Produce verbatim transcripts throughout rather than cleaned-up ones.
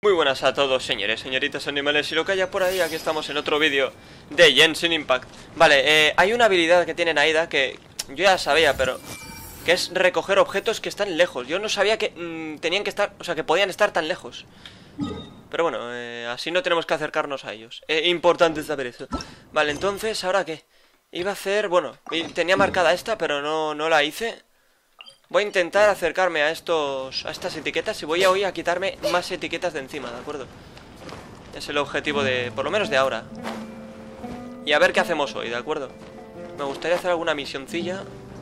Muy buenas a todos, señores, señoritas, animales y lo que haya por ahí. Aquí estamos en otro vídeo de Genshin Impact. Vale, eh, hay una habilidad que tiene Naida que yo ya sabía, pero que es recoger objetos que están lejos. Yo no sabía que mmm, tenían que estar, o sea, que podían estar tan lejos. Pero bueno, eh, así no tenemos que acercarnos a ellos. eh, Importante saber eso. Vale, entonces, ¿ahora qué? Iba a hacer, bueno, tenía marcada esta, pero no, no la hice. Voy a intentar acercarme a estos, a estas etiquetas y voy a hoy a quitarme más etiquetas de encima, ¿de acuerdo? Es el objetivo de, por lo menos de ahora. Y a ver qué hacemos hoy, ¿de acuerdo? Me gustaría hacer alguna misioncilla.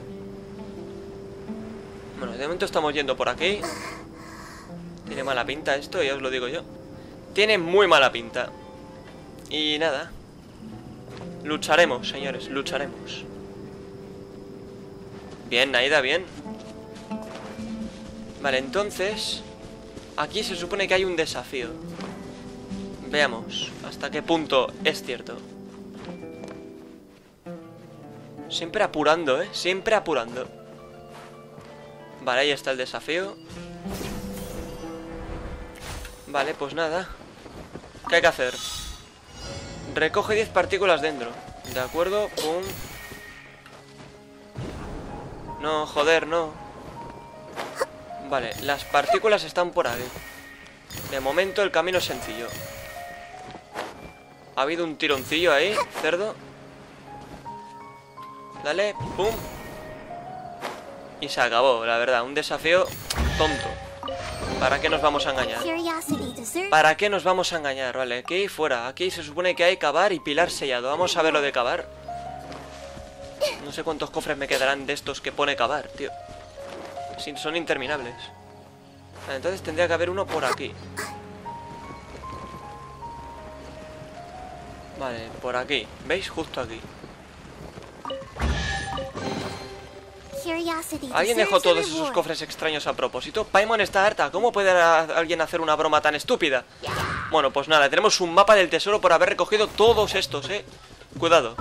Bueno, de momento estamos yendo por aquí. Tiene mala pinta esto, ya os lo digo yo. Tiene muy mala pinta. Y nada. Lucharemos, señores, lucharemos. Bien, Naida, bien. Vale, entonces aquí se supone que hay un desafío. Veamos hasta qué punto es cierto. Siempre apurando, ¿eh? Siempre apurando. Vale, ahí está el desafío. Vale, pues nada. ¿Qué hay que hacer? Recoge diez partículas dentro. De acuerdo, pum. No, joder, no. Vale, las partículas están por ahí. De momento el camino es sencillo. Ha habido un tironcillo ahí, cerdo. Dale, pum. Y se acabó, la verdad, un desafío tonto. ¿Para qué nos vamos a engañar? ¿Para qué nos vamos a engañar? Vale, aquí fuera. Aquí se supone que hay cavar y pilar sellado. Vamos a ver lo de cavar. No sé cuántos cofres me quedarán de estos que pone cavar, tío. Sí, son interminables. Vale, entonces tendría que haber uno por aquí. Vale, por aquí. ¿Veis? Justo aquí. ¿Alguien dejó todos esos cofres extraños a propósito? Paimon está harta. ¿Cómo puede alguien hacer una broma tan estúpida? Bueno, pues nada, tenemos un mapa del tesoro por haber recogido todos estos, ¿eh? Cuidado.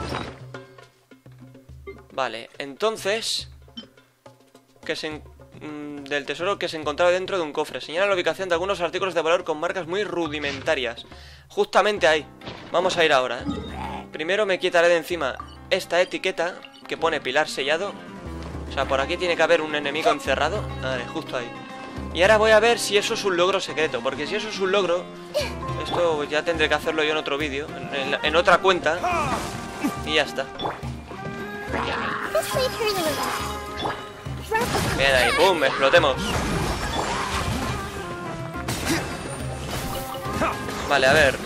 Vale, entonces que se, mmm, del tesoro que se encontraba dentro de un cofre. Señala la ubicación de algunos artículos de valor con marcas muy rudimentarias. Justamente ahí. Vamos a ir ahora, ¿eh? Primero me quitaré de encima esta etiqueta que pone pilar sellado. O sea, por aquí tiene que haber un enemigo encerrado. Vale, justo ahí. Y ahora voy a ver si eso es un logro secreto. Porque si eso es un logro, esto ya tendré que hacerlo yo en otro vídeo, en, en, en otra cuenta. Y ya está. Bien ahí, pum, explotemos. Vale, a ver.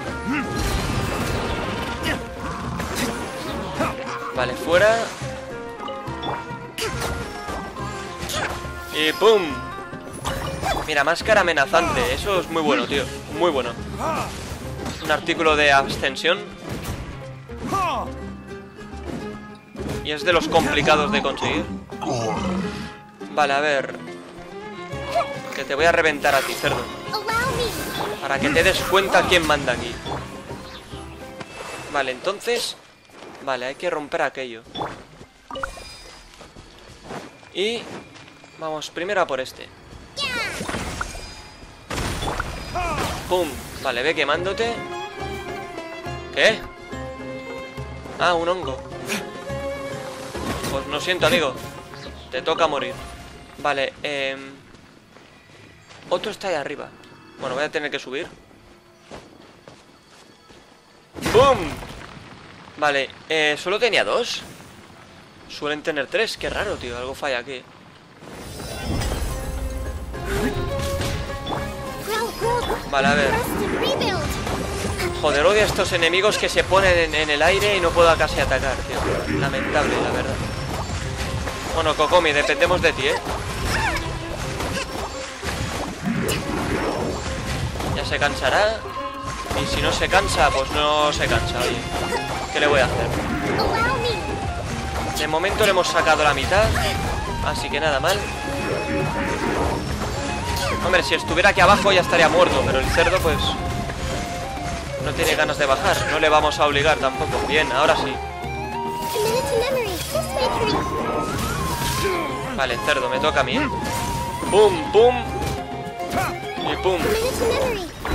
Vale, fuera. Y pum. Mira, máscara amenazante. Eso es muy bueno, tío. Muy bueno. Un artículo de ascensión. Y es de los complicados de conseguir. Vale, a ver. Que te voy a reventar a ti, cerdo. Para que te des cuenta quién manda aquí. Vale, entonces. Vale, hay que romper aquello. Y vamos primero a por este. Pum. Vale, ve quemándote. ¿Qué? Ah, un hongo. Pues lo siento, amigo. Te toca morir. Vale, eh... otro está ahí arriba. Bueno, voy a tener que subir. ¡Bum! Vale, eh, ¿solo tenía dos? Suelen tener tres, qué raro, tío. Algo falla aquí. Vale, a ver. Joder, odio a estos enemigos que se ponen en, en el aire y no puedo casi atacar, tío. Lamentable, la verdad. Bueno, Kokomi, dependemos de ti, ¿eh? Ya se cansará. Y si no se cansa, pues no se cansa, oye. ¿Qué le voy a hacer? De momento le hemos sacado la mitad. Así que nada mal. Hombre, si estuviera aquí abajo ya estaría muerto. Pero el cerdo, pues... no tiene ganas de bajar. No le vamos a obligar tampoco. Bien, ahora sí. Vale, cerdo, me toca a mí, ¿eh? Pum, pum. Y pum.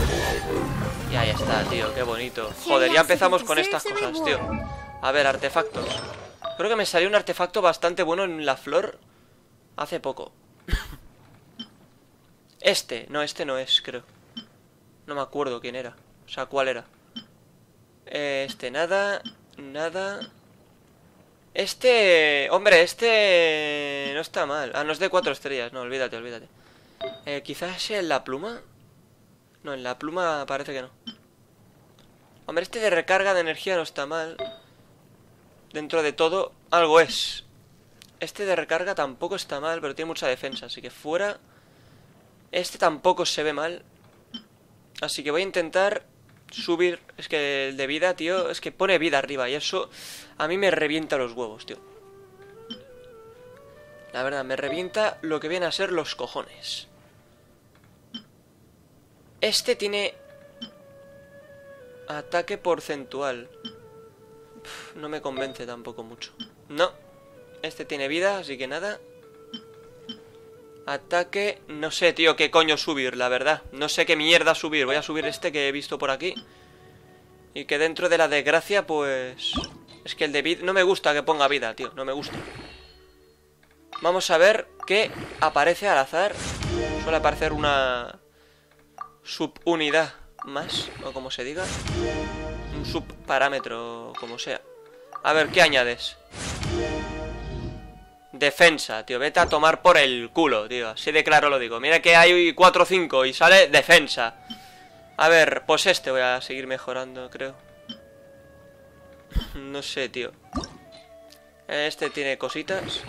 está, tío, qué bonito. Joder, ya empezamos con estas cosas, tío. A ver, artefactos. Creo que me salió un artefacto bastante bueno en la flor hace poco. Este, no, este no es, creo. No me acuerdo quién era. O sea, cuál era. Este, nada, nada. Este, hombre, este no está mal. Ah, no es de cuatro estrellas, no, olvídate, olvídate. eh, Quizás en la pluma. No, en la pluma parece que no. Hombre, este de recarga de energía no está mal. Dentro de todo, algo es. Este de recarga tampoco está mal, pero tiene mucha defensa, así que fuera. Este tampoco se ve mal. Así que voy a intentar subir. Es que el de vida, tío, es que pone vida arriba y eso a mí me revienta los huevos, tío. La verdad, me revienta lo que viene a ser los cojones. Este tiene ataque porcentual. Uf, no me convence tampoco mucho. No. Este tiene vida, así que nada. Ataque, no sé, tío, qué coño subir, la verdad. No sé qué mierda subir. Voy a subir este que he visto por aquí. Y que dentro de la desgracia, pues... Es que el de vida... No me gusta que ponga vida, tío. No me gusta. Vamos a ver qué aparece al azar. Suele aparecer una... subunidad más, o como se diga. Un subparámetro, como sea. A ver, ¿qué añades? Defensa, tío, vete a tomar por el culo, tío. Así de claro lo digo. Mira que hay cuatro o cinco y sale defensa. A ver, pues este voy a seguir mejorando, creo. No sé, tío. Este tiene cositas.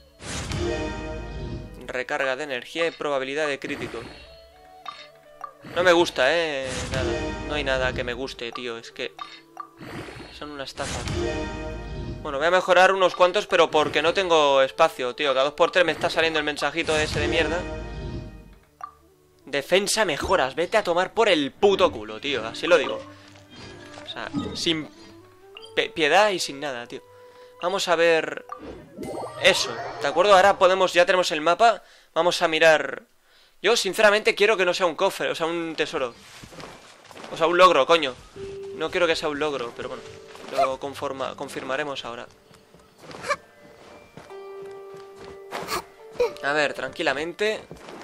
Recarga de energía y probabilidad de crítico. No me gusta, eh. Nada. No hay nada que me guste, tío. Es que... son una estafa. Bueno, voy a mejorar unos cuantos, pero porque no tengo espacio, tío. Cada dos por tres me está saliendo el mensajito ese de mierda. Defensa mejoras. Vete a tomar por el puto culo, tío. Así lo digo. O sea, sin piedad y sin nada, tío. Vamos a ver... eso, ¿de acuerdo? Ahora podemos... ya tenemos el mapa. Vamos a mirar... Yo, sinceramente, quiero que no sea un cofre. O sea, un tesoro. O sea, un logro, coño. No quiero que sea un logro, pero bueno. Lo conforma, confirmaremos ahora. A ver, tranquilamente.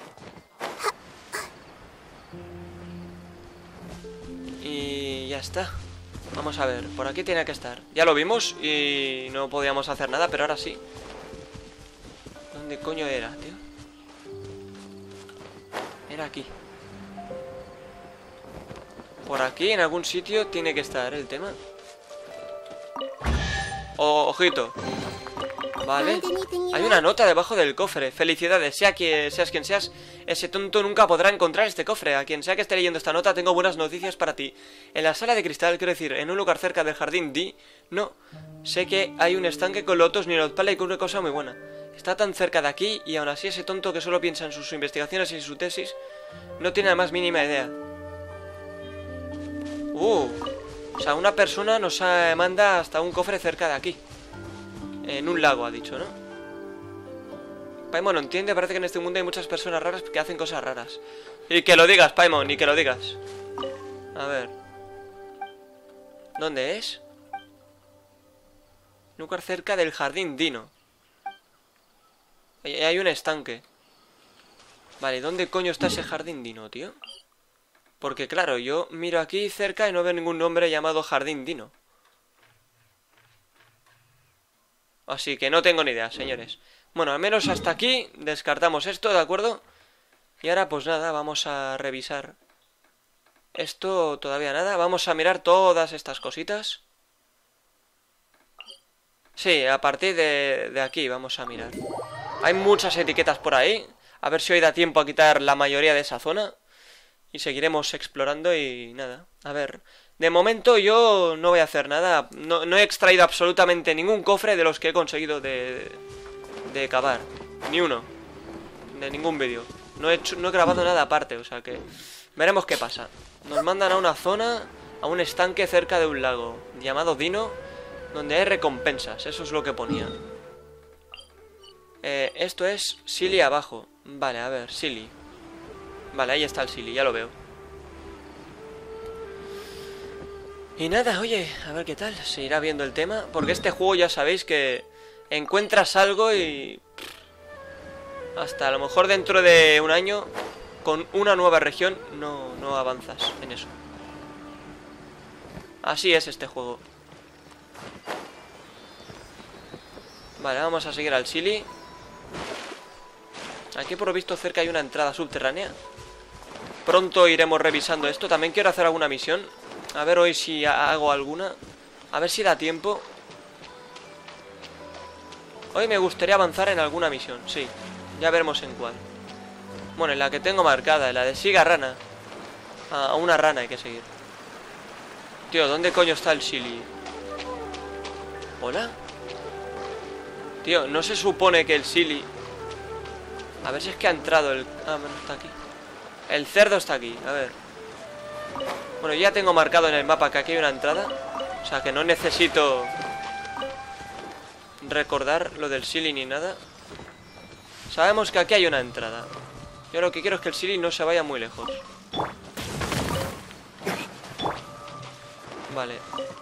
Y ya está. Vamos a ver, por aquí tiene que estar. Ya lo vimos y no podíamos hacer nada, pero ahora sí. ¿Dónde coño era, tío? Era aquí. Por aquí, en algún sitio, tiene que estar el tema. Oh, ojito. Vale. Hay una nota debajo del cofre. Felicidades, sea quien seas quien seas, ese tonto nunca podrá encontrar este cofre. A quien sea que esté leyendo esta nota, tengo buenas noticias para ti. En la sala de cristal, quiero decir, en un lugar cerca del jardín D, no. Sé que hay un estanque con lotos nirotpala y con una cosa muy buena. Está tan cerca de aquí y aún así ese tonto que solo piensa en sus investigaciones y su tesis no tiene la más mínima idea. Uh... O sea, una persona nos ha, manda hasta un cofre cerca de aquí. En un lago, ha dicho, ¿no? Paimon no entiende, parece que en este mundo hay muchas personas raras que hacen cosas raras. Y que lo digas, Paimon, y que lo digas. A ver. ¿Dónde es? Un lugar cerca del jardín Dino. Hay un estanque. Vale, ¿dónde coño está ese jardín Dino, tío? Porque claro, yo miro aquí cerca y no veo ningún nombre llamado Jardín Dino. Así que no tengo ni idea, señores. Bueno, al menos hasta aquí descartamos esto, ¿de acuerdo? Y ahora pues nada, vamos a revisar. Esto todavía nada. Vamos a mirar todas estas cositas. Sí, a partir de, de aquí vamos a mirar. Hay muchas etiquetas por ahí. A ver si hoy da tiempo a quitar la mayoría de esa zona. Y seguiremos explorando y nada. A ver, de momento yo no voy a hacer nada. No, no he extraído absolutamente ningún cofre de los que he conseguido de, de cavar. Ni uno. De ningún vídeo. No he hecho, no he grabado nada aparte, o sea que... veremos qué pasa. Nos mandan a una zona, a un estanque cerca de un lago llamado Dino, donde hay recompensas. Eso es lo que ponía. Eh, esto es Silly abajo. Vale, a ver, Silly. Vale, ahí está el Silly, ya lo veo. Y nada, oye, a ver qué tal. Se irá viendo el tema. Porque este juego ya sabéis que encuentras algo y... hasta a lo mejor dentro de un año, con una nueva región, no, no avanzas en eso. Así es este juego. Vale, vamos a seguir al Silly. Aquí por lo visto cerca hay una entrada subterránea. Pronto iremos revisando esto. También quiero hacer alguna misión. A ver hoy si hago alguna. A ver si da tiempo. Hoy me gustaría avanzar en alguna misión, sí. Ya veremos en cuál. Bueno, en la que tengo marcada, en la de siga rana. A una rana hay que seguir. Tío, ¿dónde coño está el Silly? ¿Hola? Tío, ¿no se supone que el Silly... A ver si es que ha entrado el... Ah, bueno, está aquí. El cerdo está aquí, a ver. Bueno, ya tengo marcado en el mapa que aquí hay una entrada. O sea, que no necesito recordar lo del Silly ni nada. Sabemos que aquí hay una entrada. Yo lo que quiero es que el Silly no se vaya muy lejos. Vale.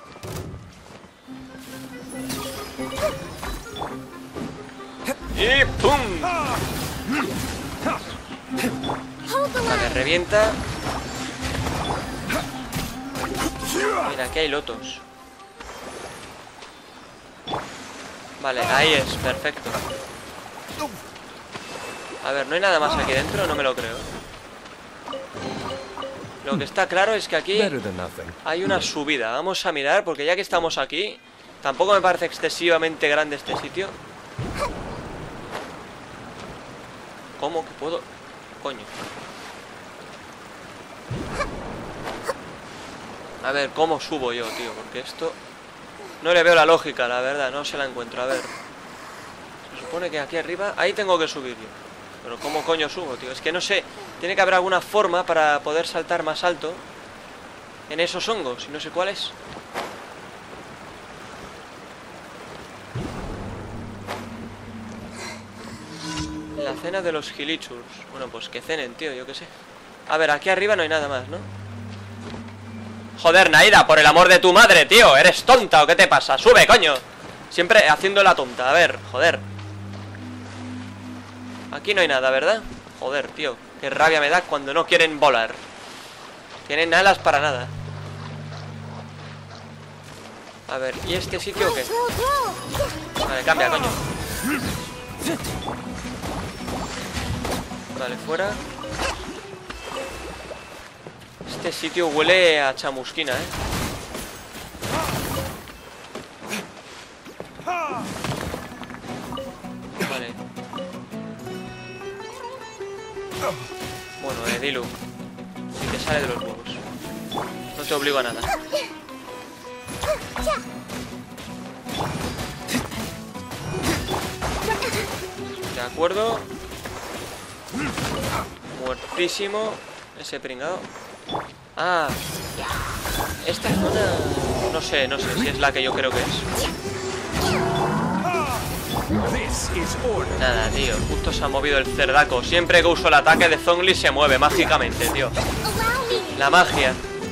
¡Y pum! Vale, revienta. Mira, aquí hay lotos. Vale, ahí es, perfecto. A ver, ¿no hay nada más aquí dentro? No me lo creo. Lo que está claro es que aquí hay una subida. Vamos a mirar, porque ya que estamos aquí, tampoco me parece excesivamente grande este sitio. ¿Cómo que puedo? Coño. A ver, ¿cómo subo yo, tío? Porque esto... no le veo la lógica, la verdad. No se la encuentro, a ver. Se supone que aquí arriba... ahí tengo que subir yo. Pero ¿cómo coño subo, tío? Es que no sé. Tiene que haber alguna forma para poder saltar más alto en esos hongos, y no sé cuál es. La cena de los Gilichurs. Bueno, pues que cenen, tío, yo qué sé. A ver, aquí arriba no hay nada más, ¿no? Joder, Naida, por el amor de tu madre, tío. ¿Eres tonta o qué te pasa? ¡Sube, coño! Siempre haciendo la tonta. A ver, joder. Aquí no hay nada, ¿verdad? Joder, tío. Qué rabia me da cuando no quieren volar. Tienen alas para nada. A ver, ¿y este sitio qué? Vale, cambia, coño. Vale, fuera. Este sitio huele a chamusquina, ¿eh? Vale. Bueno, eh, Diluc. Si te sale de los huevos. No te obligo a nada. De acuerdo. Muertísimo. Ese pringado. Ah. Esta zona... no sé, no sé si es la que yo creo que es. Nada, tío. Justo se ha movido el cerdaco. Siempre que uso el ataque de Zhongli se mueve mágicamente, tío. La magia.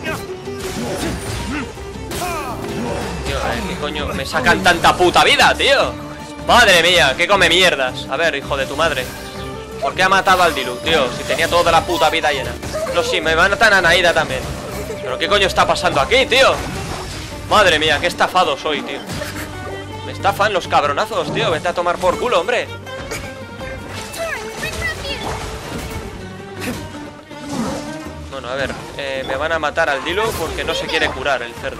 Tío, eh, ¿qué coño? Me sacan tanta puta vida, tío. Madre mía, que come mierdas. A ver, hijo de tu madre. ¿Por qué ha matado al Diluc, tío? Si tenía toda la puta vida llena. No, sí, me matan a Naida también. ¿Pero qué coño está pasando aquí, tío? Madre mía, qué estafado soy, tío. Me estafan los cabronazos, tío. Vete a tomar por culo, hombre. Bueno, a ver, eh, me van a matar al Diluc porque no se quiere curar el cerdo.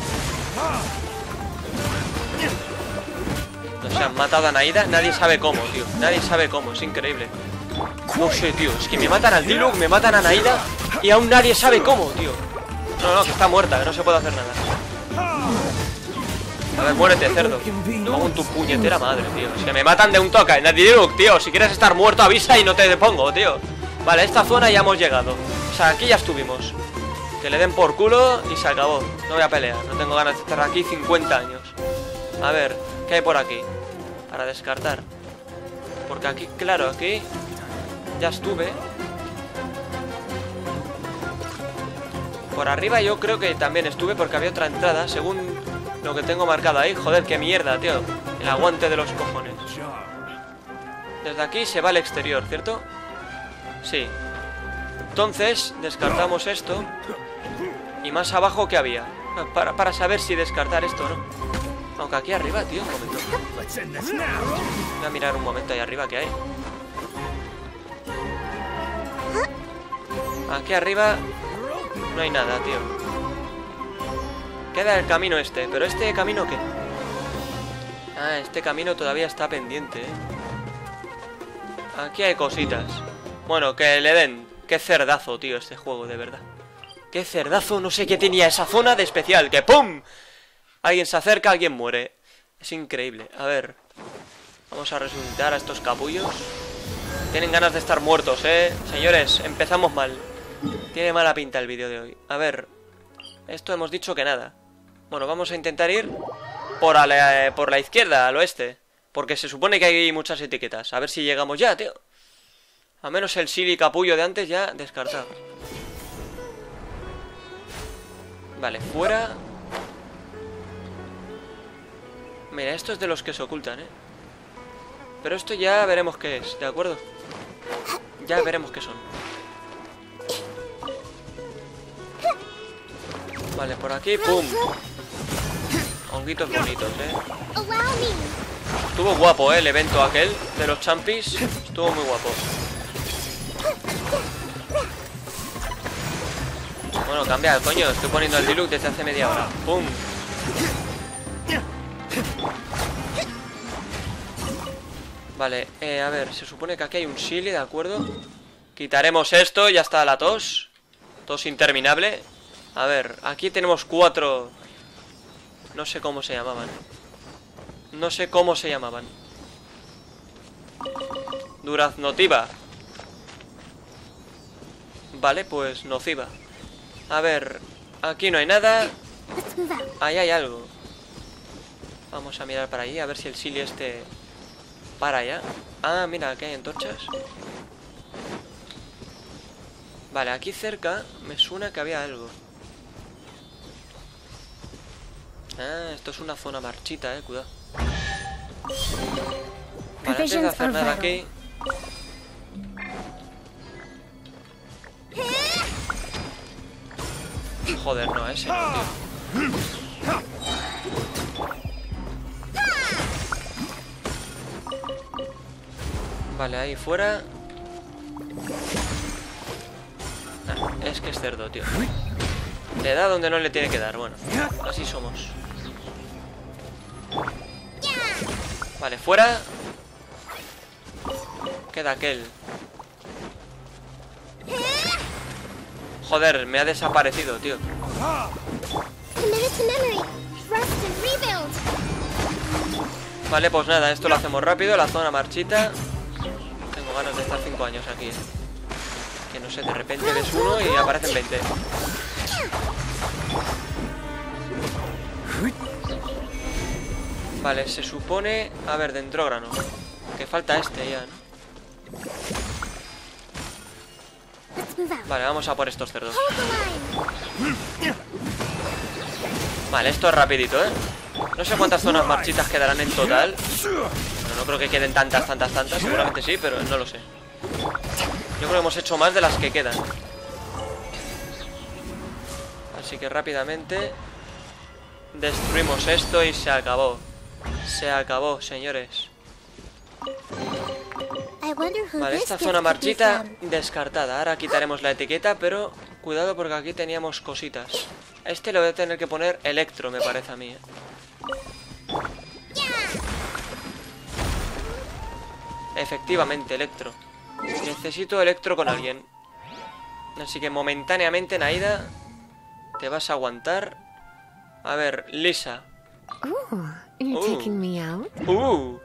No se han matado a Naida. Nadie sabe cómo, tío. Nadie sabe cómo, es increíble. No sé, tío, es que me matan al Diluc, me matan a Naida y aún nadie sabe cómo, tío. No, no, que está muerta, que no se puede hacer nada. A ver, muérete, cerdo. No, con tu puñetera madre, tío. Es que me matan de un toque. Diluc, tío, si quieres estar muerto avisa y no te depongo, tío. Vale, a esta zona ya hemos llegado. O sea, aquí ya estuvimos. Que le den por culo y se acabó. No voy a pelear, no tengo ganas de estar aquí cincuenta años. A ver, ¿qué hay por aquí? Para descartar. Porque aquí, claro, aquí ya estuve. Por arriba yo creo que también estuve porque había otra entrada, según lo que tengo marcado ahí. Joder, qué mierda, tío. El aguante de los cojones. Desde aquí se va al exterior, ¿cierto? Sí. Entonces, descartamos esto. Y más abajo, ¿qué había? Para, para saber si descartar esto o no. Aunque aquí arriba, tío, un momento. Voy a mirar un momento ahí arriba qué hay. Aquí arriba no hay nada, tío. Queda el camino este. ¿Pero este camino qué? Ah, este camino todavía está pendiente, ¿eh? Aquí hay cositas. Bueno, que le den. Qué cerdazo, tío, este juego, de verdad. Qué cerdazo, no sé qué tenía esa zona de especial. Que ¡pum! Alguien se acerca, alguien muere. Es increíble. A ver. Vamos a resucitar a estos capullos. Tienen ganas de estar muertos, ¿eh? Señores, empezamos mal. Tiene mala pinta el vídeo de hoy. A ver. Esto hemos dicho que nada. Bueno, vamos a intentar ir por la, por la izquierda, al oeste. Porque se supone que hay muchas etiquetas. A ver si llegamos ya, tío. Al menos el Silly capullo de antes ya descartado. Vale, fuera. Mira, esto es de los que se ocultan, ¿eh? Pero esto ya veremos qué es, ¿de acuerdo? Ya veremos qué son. Vale, por aquí, ¡pum! Honguitos bonitos, ¿eh? Estuvo guapo, ¿eh? El evento aquel de los champis. Estuvo muy guapo. Bueno, cambia, coño. Estoy poniendo el Diluc desde hace media hora. ¡Pum! Vale, eh, a ver, se supone que aquí hay un Silly, ¿de acuerdo? Quitaremos esto, ya está la tos. Tos interminable. A ver, aquí tenemos cuatro. No sé cómo se llamaban. No sé cómo se llamaban. Duraznotiva. Vale, pues nociva. A ver, aquí no hay nada. Ahí hay algo. Vamos a mirar para allí, a ver si el Silly este para allá. Ah, mira, aquí hay antorchas. Vale, aquí cerca me suena que había algo. Ah, esto es una zona marchita, eh, cuidado. Vale, antes de hacer nada aquí. Joder, no, ese no, tío. Vale, ahí fuera. Ah, es que es cerdo, tío. Le da donde no le tiene que dar. Bueno, así somos. Vale, fuera. Queda aquel. Joder, me ha desaparecido, tío. Vale, pues nada, esto lo hacemos rápido. La zona marchita. Tengo ganas de estar cinco años aquí, ¿eh? Que no sé, de repente ves uno y aparecen veinte. Vale, se supone... A ver, dendrógrano. Que falta este ya, ¿no? Vale, vamos a por estos cerdos. Vale, esto es rapidito, ¿eh? No sé cuántas zonas marchitas quedarán en total. Bueno, no creo que queden tantas, tantas, tantas. Seguramente sí, pero no lo sé. Yo creo que hemos hecho más de las que quedan. Así que rápidamente destruimos esto y se acabó. Se acabó, señores. Vale, esta zona marchita descartada. Ahora quitaremos la etiqueta, pero cuidado porque aquí teníamos cositas. A este le voy a tener que poner electro, me parece a mí, ¿eh? Efectivamente, electro. Necesito electro con alguien. Así que momentáneamente, Naida, te vas a aguantar. A ver, Lisa. Oh, you're Uh. taking me out? Uh.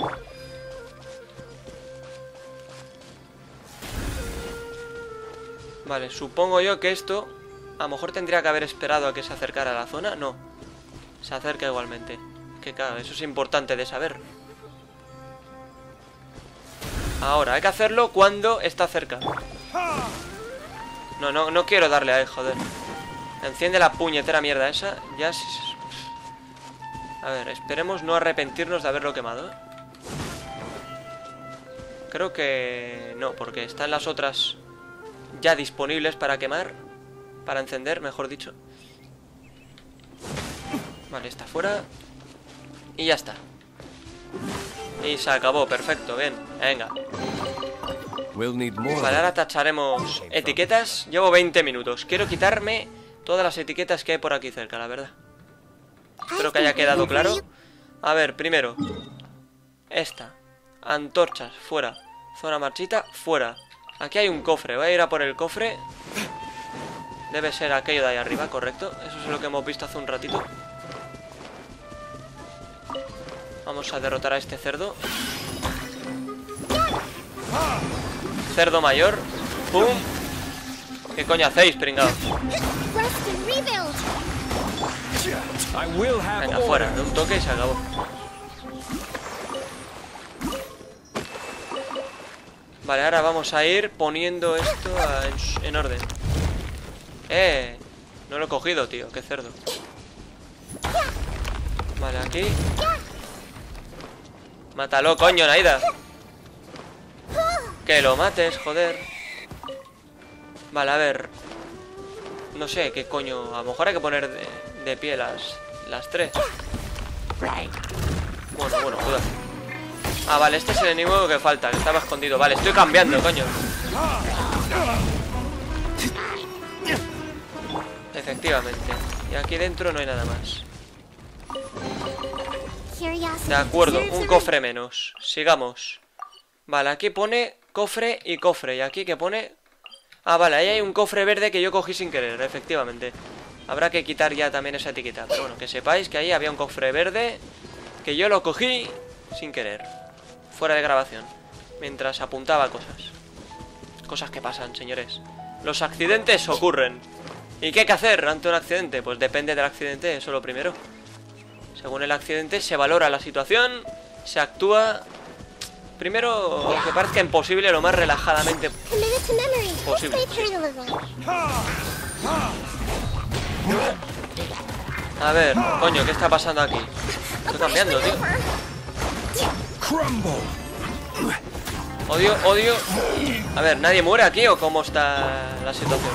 Vale, supongo yo que esto a lo mejor tendría que haber esperado a que se acercara a la zona. No, se acerca igualmente. Que claro, eso es importante de saber. Ahora, hay que hacerlo cuando está cerca. No, no, no quiero darle a él, joder. Enciende la puñetera mierda esa. Ya... A ver, esperemos no arrepentirnos de haberlo quemado. Creo que... no, porque están las otras ya disponibles para quemar. Para encender, mejor dicho. Vale, está fuera. Y ya está. Y se acabó, perfecto, bien. Venga. Vale, ahora tacharemos etiquetas. Llevo veinte minutos. Quiero quitarme todas las etiquetas que hay por aquí cerca, la verdad. Espero que haya quedado claro. A ver, primero esta. Antorchas, fuera. Zona marchita, fuera. Aquí hay un cofre, voy a ir a por el cofre. Debe ser aquello de ahí arriba, correcto. Eso es lo que hemos visto hace un ratito. Vamos a derrotar a este cerdo. Cerdo mayor. ¡Pum! ¿Qué coño hacéis, pringados? Venga, fuera, de un toque y se acabó. Vale, ahora vamos a ir poniendo esto a, en, en orden. Eh, no lo he cogido, tío, qué cerdo. Vale, aquí. Mátalo, coño, Naida. Que lo mates, joder. Vale, a ver. No sé, qué coño. A lo mejor hay que poner de, de pie las, las tres. Bueno, bueno, joder. Ah, vale, este es el enemigo que falta, que estaba escondido. Vale, estoy cambiando, coño. Efectivamente. Y aquí dentro no hay nada más. De acuerdo, un cofre menos. Sigamos. Vale, aquí pone cofre y cofre. Y aquí que pone... Ah, vale, ahí hay un cofre verde que yo cogí sin querer, efectivamente. Habrá que quitar ya también esa etiqueta. Pero bueno, que sepáis que ahí había un cofre verde que yo lo cogí sin querer. Fuera de grabación. Mientras apuntaba cosas. Cosas que pasan, señores. Los accidentes ocurren. ¿Y qué hay que hacer ante un accidente? Pues depende del accidente, eso lo primero. Según el accidente se valora la situación, se actúa... Primero, aunque parezca imposible, lo más relajadamente posible. A ver, coño, ¿qué está pasando aquí? Estoy cambiando, tío. Odio, odio. A ver, ¿nadie muere aquí o cómo está la situación?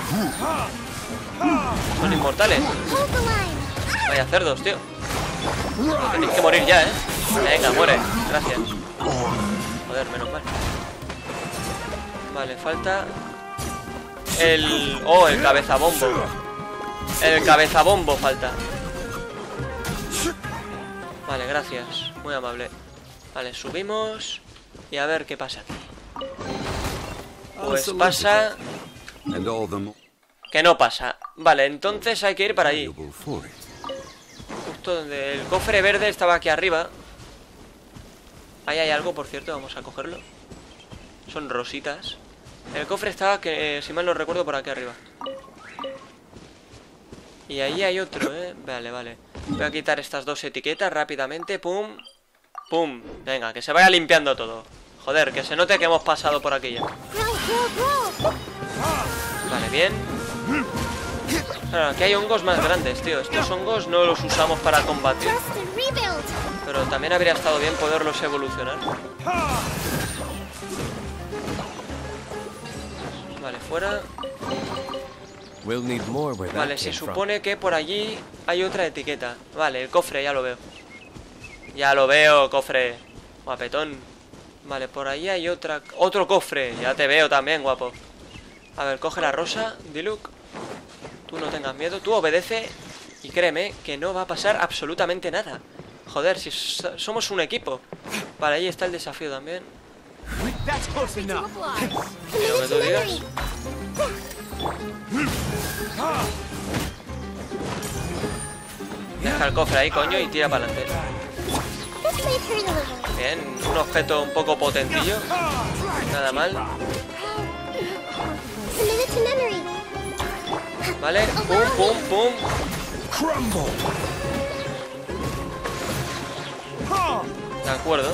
Son inmortales. Vaya cerdos, tío. Tenéis que morir ya, ¿eh? Venga, muere. Gracias. Joder, menos mal. Vale, falta el... Oh, el cabezabombo. El cabezabombo falta. Vale, gracias. Muy amable. Vale, subimos. Y a ver qué pasa aquí. Pues pasa... Que no pasa. Vale, entonces hay que ir para allí. Justo donde el cofre verde estaba aquí arriba. Ahí hay algo, por cierto, vamos a cogerlo. Son rositas. El cofre estaba, que si mal no recuerdo, por aquí arriba. Y ahí hay otro, ¿eh? Vale, vale. Voy a quitar estas dos etiquetas rápidamente. Pum, pum. Venga, que se vaya limpiando todo. Joder, que se note que hemos pasado por aquí ya. Vale, bien. Claro, aquí hay hongos más grandes, tío. Estos hongos no los usamos para combatir. Pero también habría estado bien poderlos evolucionar. Vale, fuera. Vale, se supone que por allí hay otra etiqueta. Vale, el cofre, ya lo veo. Ya lo veo, cofre. Guapetón. Vale, por ahí hay otra... Otro cofre, ya te veo también, guapo. A ver, coge la rosa, Diluc. Tú no tengas miedo, tú obedece. Y créeme que no va a pasar absolutamente nada. Joder, si somos un equipo. Vale, ahí está el desafío también. Y lo que tú digas. Deja el cofre ahí, coño, y tira para adelante. Bien, un objeto un poco potentillo. Nada mal. Vale, pum, pum, pum. De acuerdo.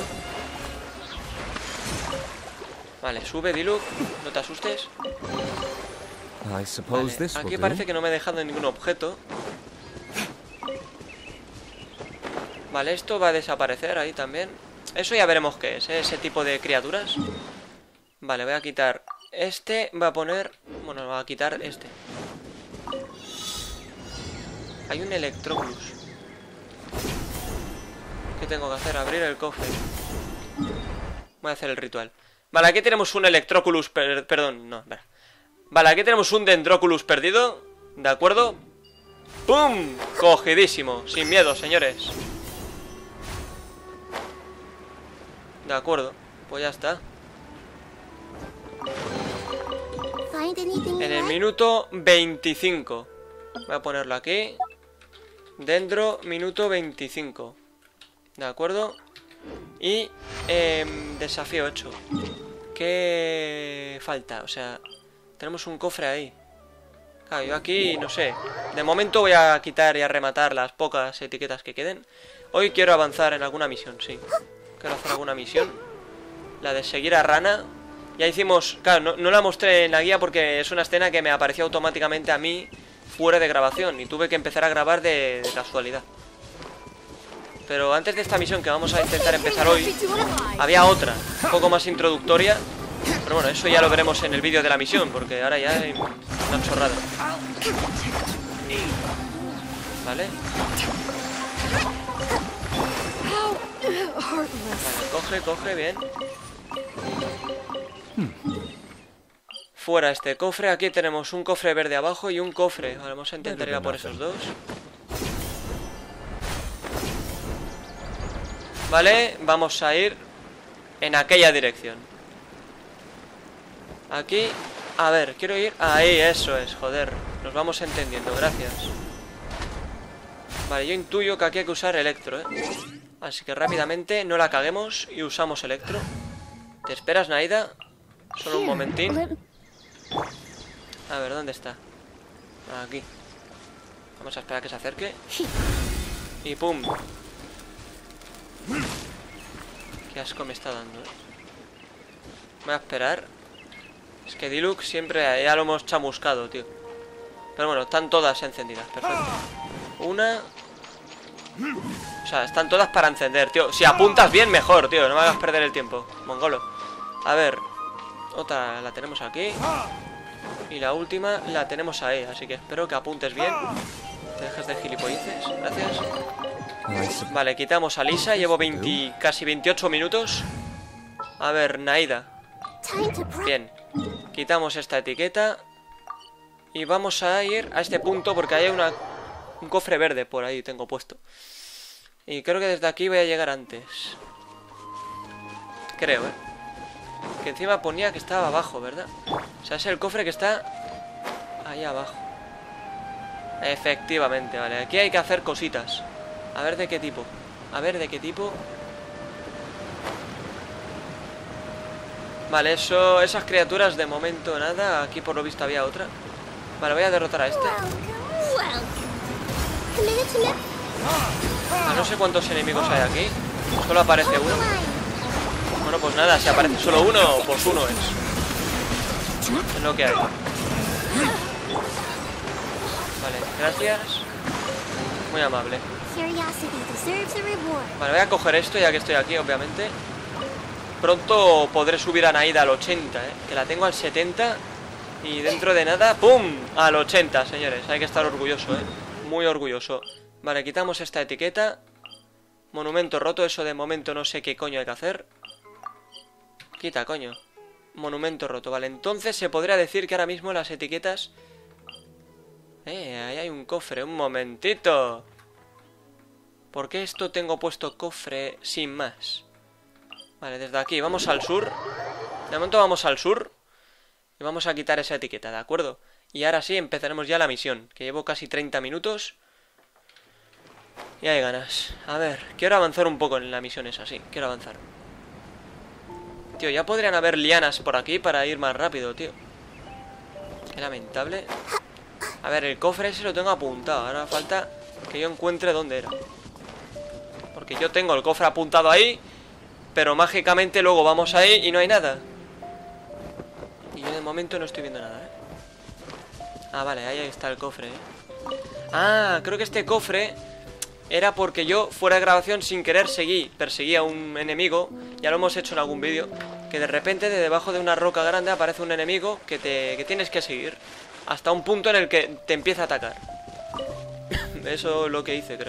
Vale, sube, Diluc. No te asustes. Vale, aquí parece que no me he dejado ningún objeto. Vale, esto va a desaparecer ahí también. Eso ya veremos qué es, ¿eh? Ese tipo de criaturas. Vale, voy a quitar este. Voy a poner... Bueno, voy a quitar este. Hay un Electroculus. ¿Qué tengo que hacer? Abrir el cofre. Voy a hacer el ritual. Vale, aquí tenemos un Electroculus per... Perdón, no, espera. Vale, aquí tenemos un Dendroculus perdido. ¿De acuerdo? ¡Pum! Cogidísimo. Sin miedo, señores. De acuerdo. Pues ya está. En el minuto veinticinco. Voy a ponerlo aquí. Dendro, minuto veinticinco. ¿De acuerdo? Y eh, desafío ocho. ¿Qué falta? O sea, tenemos un cofre ahí. Claro, yo aquí, no sé. De momento voy a quitar y a rematar las pocas etiquetas que queden. Hoy quiero avanzar en alguna misión, sí. Quiero hacer alguna misión. La de seguir a Rana. Ya hicimos... Claro, no, no la mostré en la guía porque es una escena que me apareció automáticamente a mí fuera de grabación. Y tuve que empezar a grabar de, de casualidad. Pero antes de esta misión que vamos a intentar empezar hoy, había otra, un poco más introductoria. Pero bueno, eso ya lo veremos en el vídeo de la misión, porque ahora ya hay una chorrada. Vale. Vale, coge, coge, bien. Fuera este cofre, aquí tenemos un cofre verde abajo y un cofre. Vale, vamos a intentar ir a por esos dos. Vale, vamos a ir en aquella dirección. Aquí, a ver, quiero ir... Ahí, eso es, joder. Nos vamos entendiendo, gracias. Vale, yo intuyo que aquí hay que usar electro, ¿eh? Así que rápidamente no la caguemos y usamos electro. ¿Te esperas, Naida? Solo un momentín. A ver, ¿dónde está? Aquí. Vamos a esperar a que se acerque. Y pum. Qué asco me está dando, ¿eh? Voy a esperar. Es que Diluc siempre ya lo hemos chamuscado, tío. Pero bueno, están todas encendidas, perfecto. Una. O sea, están todas para encender, tío. Si apuntas bien, mejor, tío. No me hagas perder el tiempo, mongolo. A ver. Otra la tenemos aquí. Y la última la tenemos ahí. Así que espero que apuntes bien. Te dejes de gilipolleces, gracias. Vale, quitamos a Lisa. Llevo veinte, casi veintiocho minutos. A ver, Naida. Bien. Quitamos esta etiqueta. Y vamos a ir a este punto porque hay una, un cofre verde por ahí tengo puesto. Y creo que desde aquí voy a llegar antes. Creo, ¿eh? Que encima ponía que estaba abajo, ¿verdad? O sea, es el cofre que está ahí abajo. Efectivamente, vale. Aquí hay que hacer cositas. A ver de qué tipo. A ver de qué tipo. Vale, eso, esas criaturas de momento nada. Aquí por lo visto había otra. Vale, voy a derrotar a este. Ah, no sé cuántos enemigos hay aquí. Solo aparece uno. Bueno, pues nada, si aparece solo uno, pues uno es. Es lo que hay. Vale, gracias. Muy amable. Vale, voy a coger esto ya que estoy aquí, obviamente. Pronto podré subir a Naida al ochenta, ¿eh? Que la tengo al setenta. Y dentro de nada, ¡pum! Al ochenta, señores. Hay que estar orgulloso, ¿eh? Muy orgulloso. Vale, quitamos esta etiqueta. Monumento roto, eso de momento no sé qué coño hay que hacer. Quita, coño. Monumento roto, vale. Entonces se podría decir que ahora mismo las etiquetas... Eh, ahí hay un cofre, un momentito. ¿Por qué esto tengo puesto cofre sin más? Vale, desde aquí, vamos al sur. De momento vamos al sur. Y vamos a quitar esa etiqueta, ¿de acuerdo? Y ahora sí, empezaremos ya la misión. Que llevo casi treinta minutos. Y hay ganas. A ver, quiero avanzar un poco en la misión esa, sí, quiero avanzar. Tío, ya podrían haber lianas por aquí para ir más rápido, tío. Qué lamentable. A ver, el cofre ese lo tengo apuntado. Ahora falta que yo encuentre dónde era. Porque yo tengo el cofre apuntado ahí, pero mágicamente luego vamos ahí y no hay nada. Y yo de momento no estoy viendo nada, ¿eh? Ah, vale, ahí está el cofre, ¿eh? Ah, creo que este cofre era porque yo, fuera de grabación, sin querer seguí, perseguí a un enemigo. Ya lo hemos hecho en algún vídeo. Que de repente, de debajo de una roca grande, aparece un enemigo que, te, que tienes que seguir hasta un punto en el que te empieza a atacar. Eso es lo que hice, creo.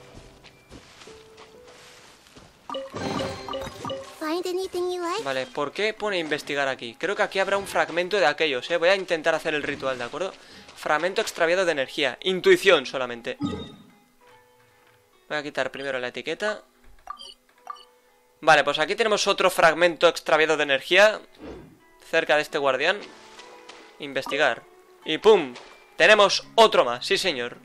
Vale, ¿por qué pone investigar aquí? Creo que aquí habrá un fragmento de aquellos, ¿eh? Voy a intentar hacer el ritual, ¿de acuerdo? Fragmento extraviado de energía. Intuición solamente. Voy a quitar primero la etiqueta. Vale, pues aquí tenemos otro fragmento extraviado de energía cerca de este guardián. Investigar. Y ¡pum! Tenemos otro más, sí señor.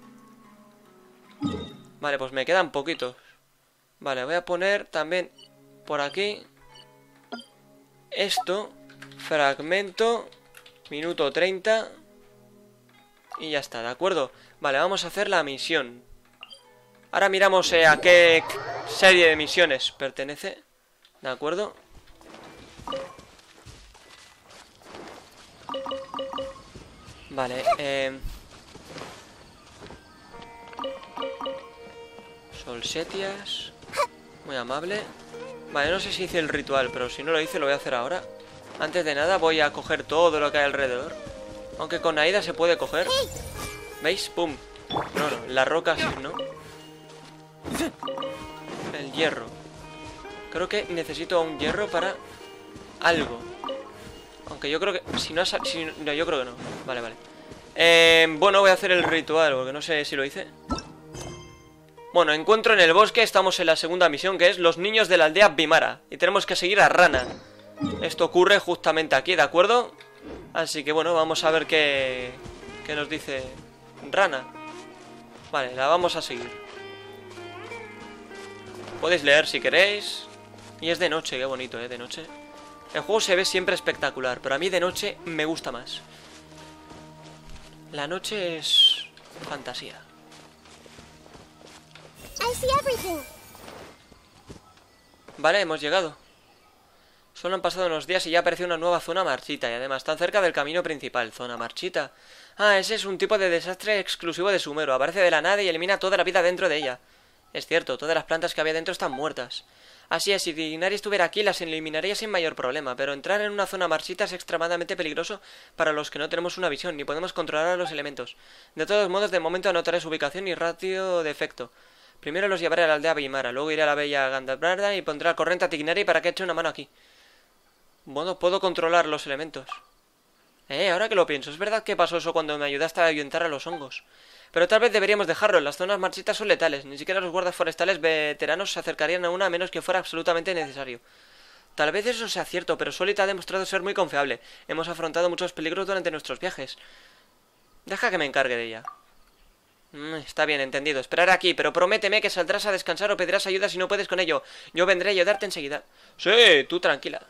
Vale, pues me quedan poquitos. Vale, voy a poner también por aquí esto. Fragmento. Minuto treinta. Y ya está, ¿de acuerdo? Vale, vamos a hacer la misión. Ahora miramos eh, a qué serie de misiones pertenece. ¿De acuerdo? Vale, eh... Solsetias. Muy amable. Vale, no sé si hice el ritual, pero si no lo hice lo voy a hacer ahora. Antes de nada voy a coger todo lo que hay alrededor. Aunque con Aida se puede coger. ¿Veis? ¡Pum! No, no, la roca sí, ¿no? El hierro. Creo que necesito un hierro para algo. Aunque yo creo que... Si no, si, no yo creo que no. Vale, vale. Eh, bueno, voy a hacer el ritual, porque no sé si lo hice. Bueno, encuentro en el bosque. Estamos en la segunda misión, que es los niños de la aldea Vimara. Y tenemos que seguir a Rana. Esto ocurre justamente aquí, ¿de acuerdo? Así que bueno, vamos a ver qué, qué nos dice Rana. Vale, la vamos a seguir. Podéis leer si queréis. Y es de noche, qué bonito, ¿eh? De noche. El juego se ve siempre espectacular, pero a mí de noche me gusta más. La noche es fantasía. Vale, hemos llegado. Solo han pasado unos días y ya apareció una nueva zona marchita. Y además tan cerca del camino principal. Zona marchita. Ah, ese es un tipo de desastre exclusivo de Sumeru. Aparece de la nada y elimina toda la vida dentro de ella. Es cierto, todas las plantas que había dentro están muertas. Así es, si Tignari estuviera aquí las eliminaría sin mayor problema. Pero entrar en una zona marchita es extremadamente peligroso para los que no tenemos una visión ni podemos controlar a los elementos. De todos modos, de momento anotaré su ubicación y ratio de efecto. Primero los llevaré a la aldea Vimara, luego iré a la bella Gandabrada y pondré al corriente a Tignari para que eche una mano aquí. Bueno, puedo controlar los elementos. Eh, ahora que lo pienso, es verdad que pasó eso cuando me ayudaste a ahuyentar a los hongos. Pero tal vez deberíamos dejarlo, las zonas marchitas son letales. Ni siquiera los guardas forestales veteranos se acercarían a una a menos que fuera absolutamente necesario. Tal vez eso sea cierto, pero Solid ha demostrado ser muy confiable. Hemos afrontado muchos peligros durante nuestros viajes. Deja que me encargue de ella. Mm, está bien, entendido. Esperaré aquí, pero prométeme que saldrás a descansar o pedirás ayuda si no puedes con ello. Yo vendré a ayudarte enseguida. Sí, tú tranquila.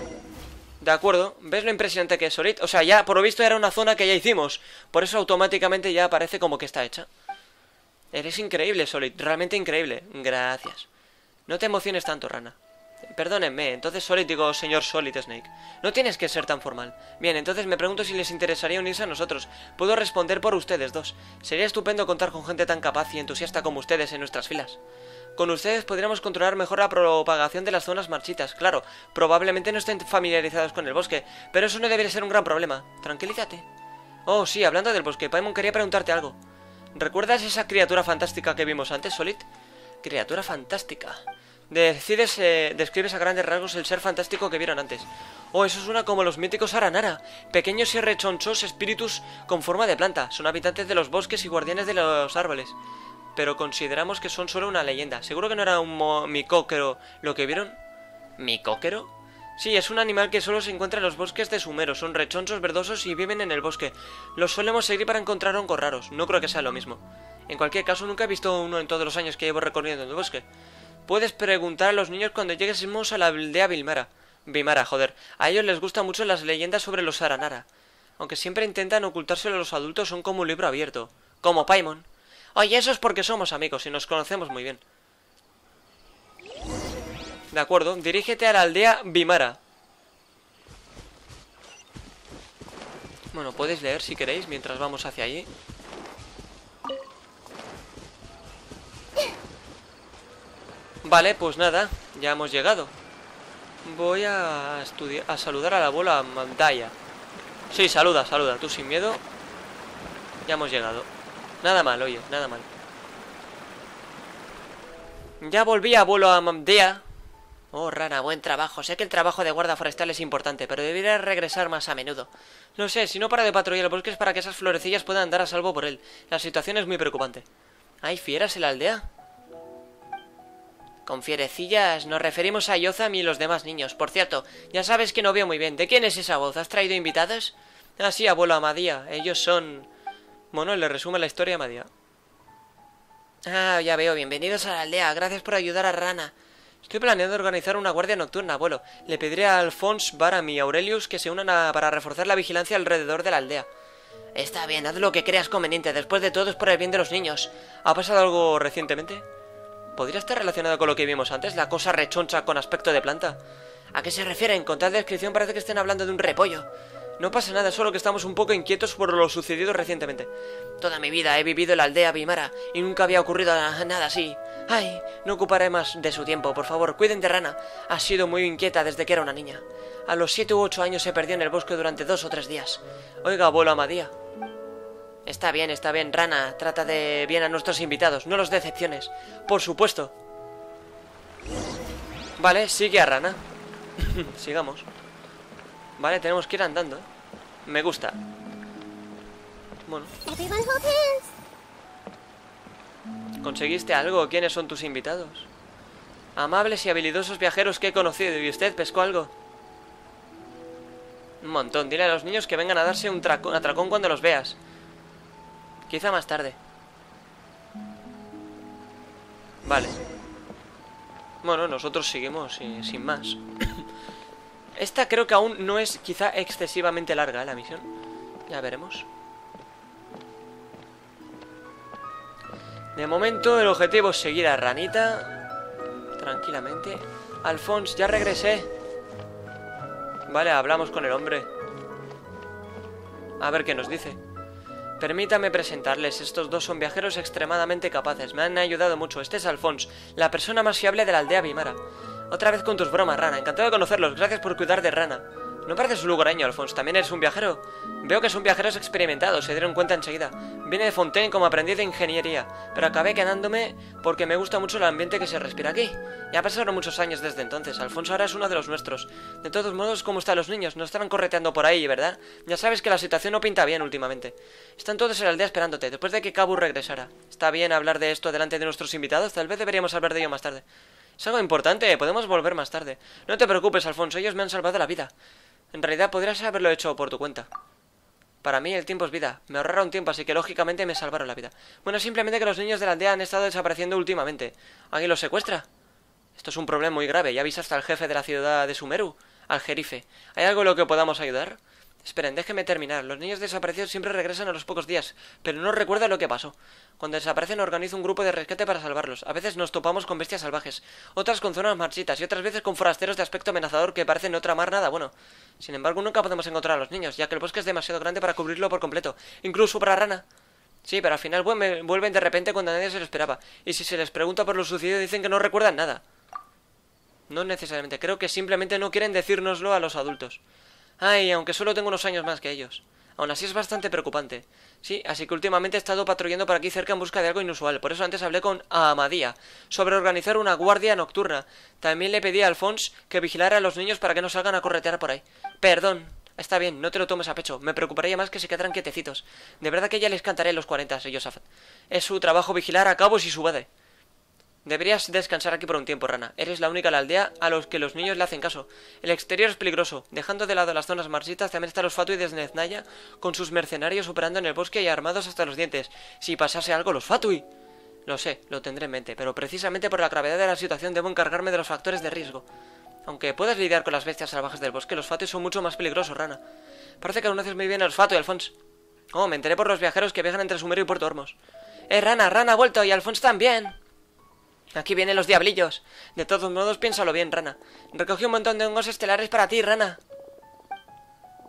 De acuerdo, ¿ves lo impresionante que es Solid? O sea, ya por lo visto era una zona que ya hicimos. Por eso automáticamente ya parece como que está hecha. Eres increíble, Solid, realmente increíble. Gracias. No te emociones tanto, Rana. Perdónenme, entonces Solid digo señor Solid Snake. No tienes que ser tan formal. Bien, entonces me pregunto si les interesaría unirse a nosotros. Puedo responder por ustedes dos. Sería estupendo contar con gente tan capaz y entusiasta como ustedes en nuestras filas. Con ustedes podríamos controlar mejor la propagación de las zonas marchitas. Claro, probablemente no estén familiarizados con el bosque, pero eso no debería ser un gran problema. Tranquilízate. Oh, sí, hablando del bosque, Paimon quería preguntarte algo. ¿Recuerdas esa criatura fantástica que vimos antes, Solid? Criatura fantástica. Decides, eh, describes a grandes rasgos el ser fantástico que vieron antes. Oh, eso suena como los míticos Aranara. Pequeños y rechonchos espíritus con forma de planta. Son habitantes de los bosques y guardianes de los árboles. Pero consideramos que son solo una leyenda. ¿Seguro que no era un micóquero lo que vieron? ¿Micóquero? Sí, es un animal que solo se encuentra en los bosques de Sumeru. Son rechonchos verdosos y viven en el bosque. Los solemos seguir para encontrar hongos raros. No creo que sea lo mismo. En cualquier caso, nunca he visto uno en todos los años que llevo recorriendo en el bosque. Puedes preguntar a los niños cuando lleguemos a la aldea Vimara. Vimara, joder. A ellos les gustan mucho las leyendas sobre los Aranara. Aunque siempre intentan ocultárselo a los adultos, son como un libro abierto. Como Paimon. Oye, eso es porque somos amigos y nos conocemos muy bien. De acuerdo, dirígete a la aldea Vimara. Bueno, podéis leer si queréis mientras vamos hacia allí. Vale, pues nada, ya hemos llegado. Voy a estudiar, a saludar a la abuela Mandaya. Sí, saluda, saluda, tú sin miedo. Ya hemos llegado. Nada mal, oye, nada mal. Ya volví, abuelo Amamdea. Oh, Rana, buen trabajo. Sé que el trabajo de guarda forestal es importante, pero debería regresar más a menudo. No sé, si no para de patrullar el bosque es para que esas florecillas puedan andar a salvo por él. La situación es muy preocupante. ¿Hay fieras en la aldea? Con fierecillas nos referimos a Yotham y los demás niños. Por cierto, ya sabes que no veo muy bien. ¿De quién es esa voz? ¿Has traído invitados? Ah, sí, abuelo Amadía. Ellos son... Bueno, le resume la historia a Amadía. Ah, ya veo. Bienvenidos a la aldea. Gracias por ayudar a Rana. Estoy planeando organizar una guardia nocturna, abuelo. Le pediré a Alphonse, Baram y Aurelius que se unan a... para reforzar la vigilancia alrededor de la aldea. Está bien, haz lo que creas conveniente. Después de todo es por el bien de los niños. ¿Ha pasado algo recientemente? ¿Podría estar relacionado con lo que vimos antes? La cosa rechoncha con aspecto de planta. ¿A qué se refieren? Con tal descripción parece que estén hablando de un repollo. No pasa nada, solo que estamos un poco inquietos por lo sucedido recientemente. Toda mi vida he vivido en la aldea Bimara y nunca había ocurrido nada así. Ay, no ocuparé más de su tiempo, por favor, cuiden de Rana. Ha sido muy inquieta desde que era una niña. A los siete u ocho años se perdió en el bosque durante dos o tres días. Oiga, abuelo Amadía. Está bien, está bien, Rana. Trata de bien a nuestros invitados, no los decepciones. Por supuesto. Vale, sigue a Rana. Sigamos. Vale, tenemos que ir andando. Me gusta. Bueno. ¿Conseguiste algo? ¿Quiénes son tus invitados? Amables y habilidosos viajeros que he conocido. ¿Y usted pescó algo? Un montón. Dile a los niños que vengan a darse un atracón cuando los veas. Quizá más tarde. Vale. Bueno, nosotros seguimos sin, sin más. Esta creo que aún no es quizá excesivamente larga, ¿eh? La misión. Ya veremos. De momento el objetivo es seguir a Ranita tranquilamente. Alphonse, ya regresé. Vale, hablamos con el hombre. A ver qué nos dice. Permítame presentarles, estos dos son viajeros extremadamente capaces. Me han ayudado mucho. Este es Alphonse, la persona más fiable de la aldea Bimara. Otra vez con tus bromas, Rana. Encantado de conocerlos. Gracias por cuidar de Rana. No pareces un lugareño, Alphonse. ¿También eres un viajero? Veo que son viajeros experimentados. Se dieron cuenta enseguida. Vine de Fontaine como aprendiz de ingeniería, pero acabé quedándome porque me gusta mucho el ambiente que se respira aquí. Ya pasaron muchos años desde entonces. Alphonse ahora es uno de los nuestros. De todos modos, ¿cómo están los niños? No estarán correteando por ahí, ¿verdad? Ya sabes que la situación no pinta bien últimamente. Están todos en la aldea esperándote, después de que Kabu regresara. ¿Está bien hablar de esto delante de nuestros invitados? Tal vez deberíamos hablar de ello más tarde. Es algo importante, podemos volver más tarde. No te preocupes, Alphonse, ellos me han salvado la vida. En realidad podrías haberlo hecho por tu cuenta. Para mí el tiempo es vida. Me ahorraron tiempo, así que lógicamente me salvaron la vida. Bueno, simplemente que los niños de la aldea han estado desapareciendo últimamente. ¿Alguien los secuestra? Esto es un problema muy grave. ¿Ya avisaste al jefe de la ciudad de Sumeru? Al jerife. ¿Hay algo en lo que podamos ayudar? Esperen, déjenme terminar. Los niños desaparecidos siempre regresan a los pocos días, pero no recuerdan lo que pasó. Cuando desaparecen organizo un grupo de rescate para salvarlos. A veces nos topamos con bestias salvajes, otras con zonas marchitas y otras veces con forasteros de aspecto amenazador que parecen no tramar nada bueno. Sin embargo, nunca podemos encontrar a los niños, ya que el bosque es demasiado grande para cubrirlo por completo, incluso para Rana. Sí, pero al final vuelven de repente cuando nadie se lo esperaba. Y si se les pregunta por lo sucedido dicen que no recuerdan nada. No necesariamente, creo que simplemente no quieren decírnoslo a los adultos. Ay, aunque solo tengo unos años más que ellos. Aún así es bastante preocupante. Sí, así que últimamente he estado patrullando por aquí cerca en busca de algo inusual. Por eso antes hablé con Amadía sobre organizar una guardia nocturna. También le pedí a Alphonse que vigilara a los niños para que no salgan a corretear por ahí. Perdón. Está bien, no te lo tomes a pecho. Me preocuparía más que se quedaran quietecitos. De verdad que ya les cantaré los cuarenta, Yosafat. Es su trabajo vigilar a cabos y su padre. Deberías descansar aquí por un tiempo, Rana. Eres la única en la aldea a los que los niños le hacen caso. El exterior es peligroso. Dejando de lado las zonas marchitas, también están los Fatui de Snezhnaya, con sus mercenarios operando en el bosque y armados hasta los dientes. Si pasase algo, los Fatui. Lo sé, lo tendré en mente, pero precisamente por la gravedad de la situación debo encargarme de los factores de riesgo. Aunque puedas lidiar con las bestias salvajes del bosque, los Fatui son mucho más peligrosos, Rana. Parece que conoces muy bien a los Fatui, Alphonse. Oh, me enteré por los viajeros que viajan entre Sumeru y Puerto Ormos. Eh, Rana, Rana ha vuelto y Alphonse también. Aquí vienen los diablillos. De todos modos, piénsalo bien, Rana. Recogí un montón de hongos estelares para ti, Rana.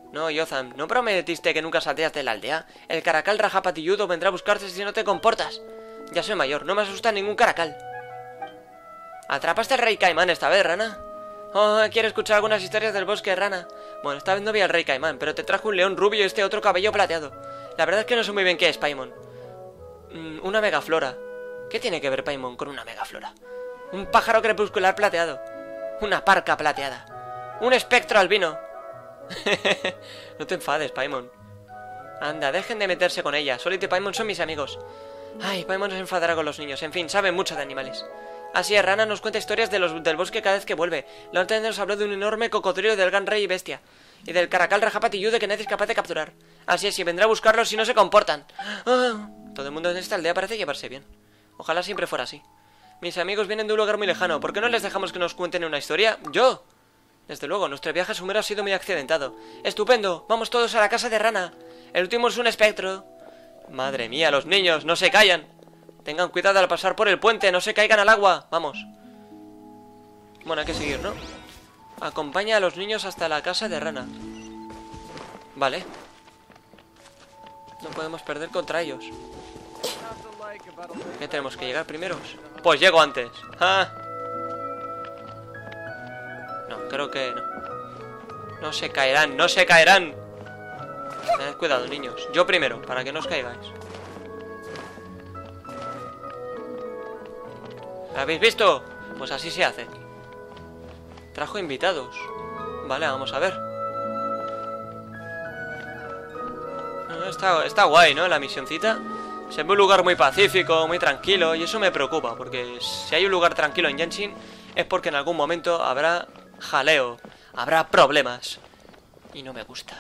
No, Yotham, ¿no prometiste que nunca saldrías de la aldea? El caracal rajapatilludo vendrá a buscarte si no te comportas. Ya soy mayor, no me asusta ningún caracal. ¿Atrapaste al rey caimán esta vez, rana? Oh, quiero escuchar algunas historias del bosque, rana. Bueno, esta vez no vi al rey caimán, pero te trajo un león rubio y este otro cabello plateado. La verdad es que no sé muy bien qué es, Paimon. Mm, una megaflora. ¿Qué tiene que ver Paimon con una megaflora? Un pájaro crepuscular plateado. Una parca plateada. Un espectro albino. No te enfades, Paimon. Anda, dejen de meterse con ella. Solid y Paimon son mis amigos. Ay, Paimon se enfadará con los niños. En fin, sabe mucho de animales. Así es, Rana nos cuenta historias de los, del bosque cada vez que vuelve. La otra vez nos habló de un enorme cocodrilo del gran rey y bestia. Y del caracal rajapatilludo que nadie es capaz de capturar. Así es, y vendrá a buscarlos si no se comportan. Ah, todo el mundo en esta aldea parece llevarse bien. Ojalá siempre fuera así. Mis amigos vienen de un lugar muy lejano. ¿Por qué no les dejamos que nos cuenten una historia? ¿Yo? Desde luego, nuestro viaje a Sumeru ha sido muy accidentado. ¡Estupendo! ¡Vamos todos a la casa de Rana! El último es un espectro. Madre mía, los niños, no se callan. Tengan cuidado al pasar por el puente, no se caigan al agua. Vamos. Bueno, hay que seguir, ¿no? Acompaña a los niños hasta la casa de Rana. Vale. No podemos perder contra ellos. ¿Qué tenemos que llegar primeros? Pues llego antes. ¡Ah! No, creo que no. No se caerán, no se caerán. Tened cuidado, niños. Yo primero, para que no os caigáis. ¿Lo habéis visto? Pues así se hace. Trajo invitados. Vale, vamos a ver. Está, está guay, ¿no? La misioncita. Se ve un lugar muy pacífico, muy tranquilo. Y eso me preocupa, porque si hay un lugar tranquilo en Genshin es porque en algún momento habrá jaleo, habrá problemas. Y no me gusta.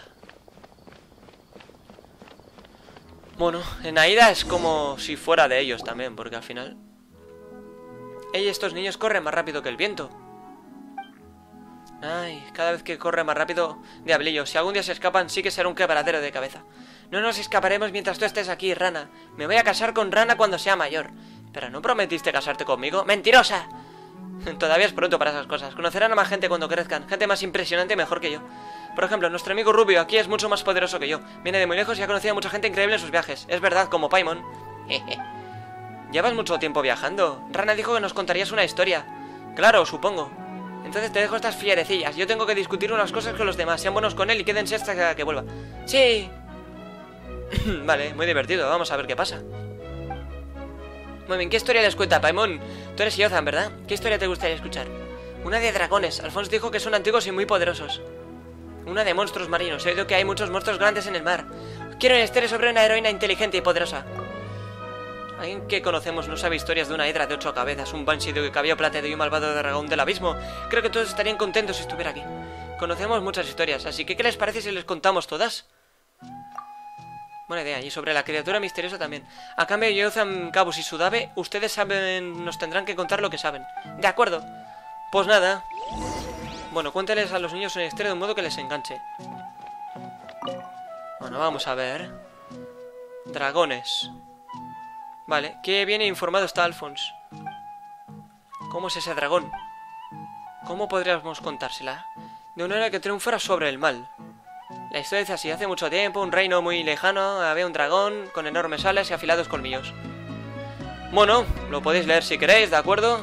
Bueno, en Aida es como si fuera de ellos también, porque al final ella y estos niños corren más rápido que el viento. Ay, cada vez que corre más rápido, diablillo, si algún día se escapan sí que será un quebradero de cabeza. No nos escaparemos mientras tú estés aquí, Rana. Me voy a casar con Rana cuando sea mayor. ¿Pero no prometiste casarte conmigo? ¡Mentirosa! Todavía es pronto para esas cosas. Conocerán a más gente cuando crezcan. Gente más impresionante y mejor que yo. Por ejemplo, nuestro amigo Rubio aquí es mucho más poderoso que yo. Viene de muy lejos y ha conocido a mucha gente increíble en sus viajes. Es verdad, como Paimon. ¿Llevas mucho tiempo viajando? Rana dijo que nos contarías una historia. Claro, supongo. Entonces te dejo estas fierecillas. Yo tengo que discutir unas cosas con los demás. Sean buenos con él y quédense hasta que vuelva. Sí. Vale, muy divertido. Vamos a ver qué pasa. Muy bien, ¿qué historia les cuenta, Paimon? Tú eres Yotham, ¿verdad? ¿Qué historia te gustaría escuchar? Una de dragones. Alphonse dijo que son antiguos y muy poderosos. Una de monstruos marinos. He oído que hay muchos monstruos grandes en el mar. Quiero una historia sobre una heroína inteligente y poderosa. Alguien que conocemos no sabe historias de una hidra de ocho cabezas, un banshee de cabello plateado y un malvado dragón del abismo. Creo que todos estarían contentos si estuviera aquí. Conocemos muchas historias, así que ¿qué les parece si les contamos todas? Buena idea, y sobre la criatura misteriosa también. A cambio, Yotham, Cabus y Sudave, ustedes saben, nos tendrán que contar lo que saben. De acuerdo. Pues nada. Bueno, cuéntales a los niños una historia de un modo que les enganche. Bueno, vamos a ver. Dragones. Vale, qué bien informado está Alphonse. ¿Cómo es ese dragón? ¿Cómo podríamos contársela? De una era que triunfara sobre el mal. La historia dice así: hace mucho tiempo, un reino muy lejano, había un dragón con enormes alas y afilados colmillos. Bueno, lo podéis leer si queréis, ¿de acuerdo?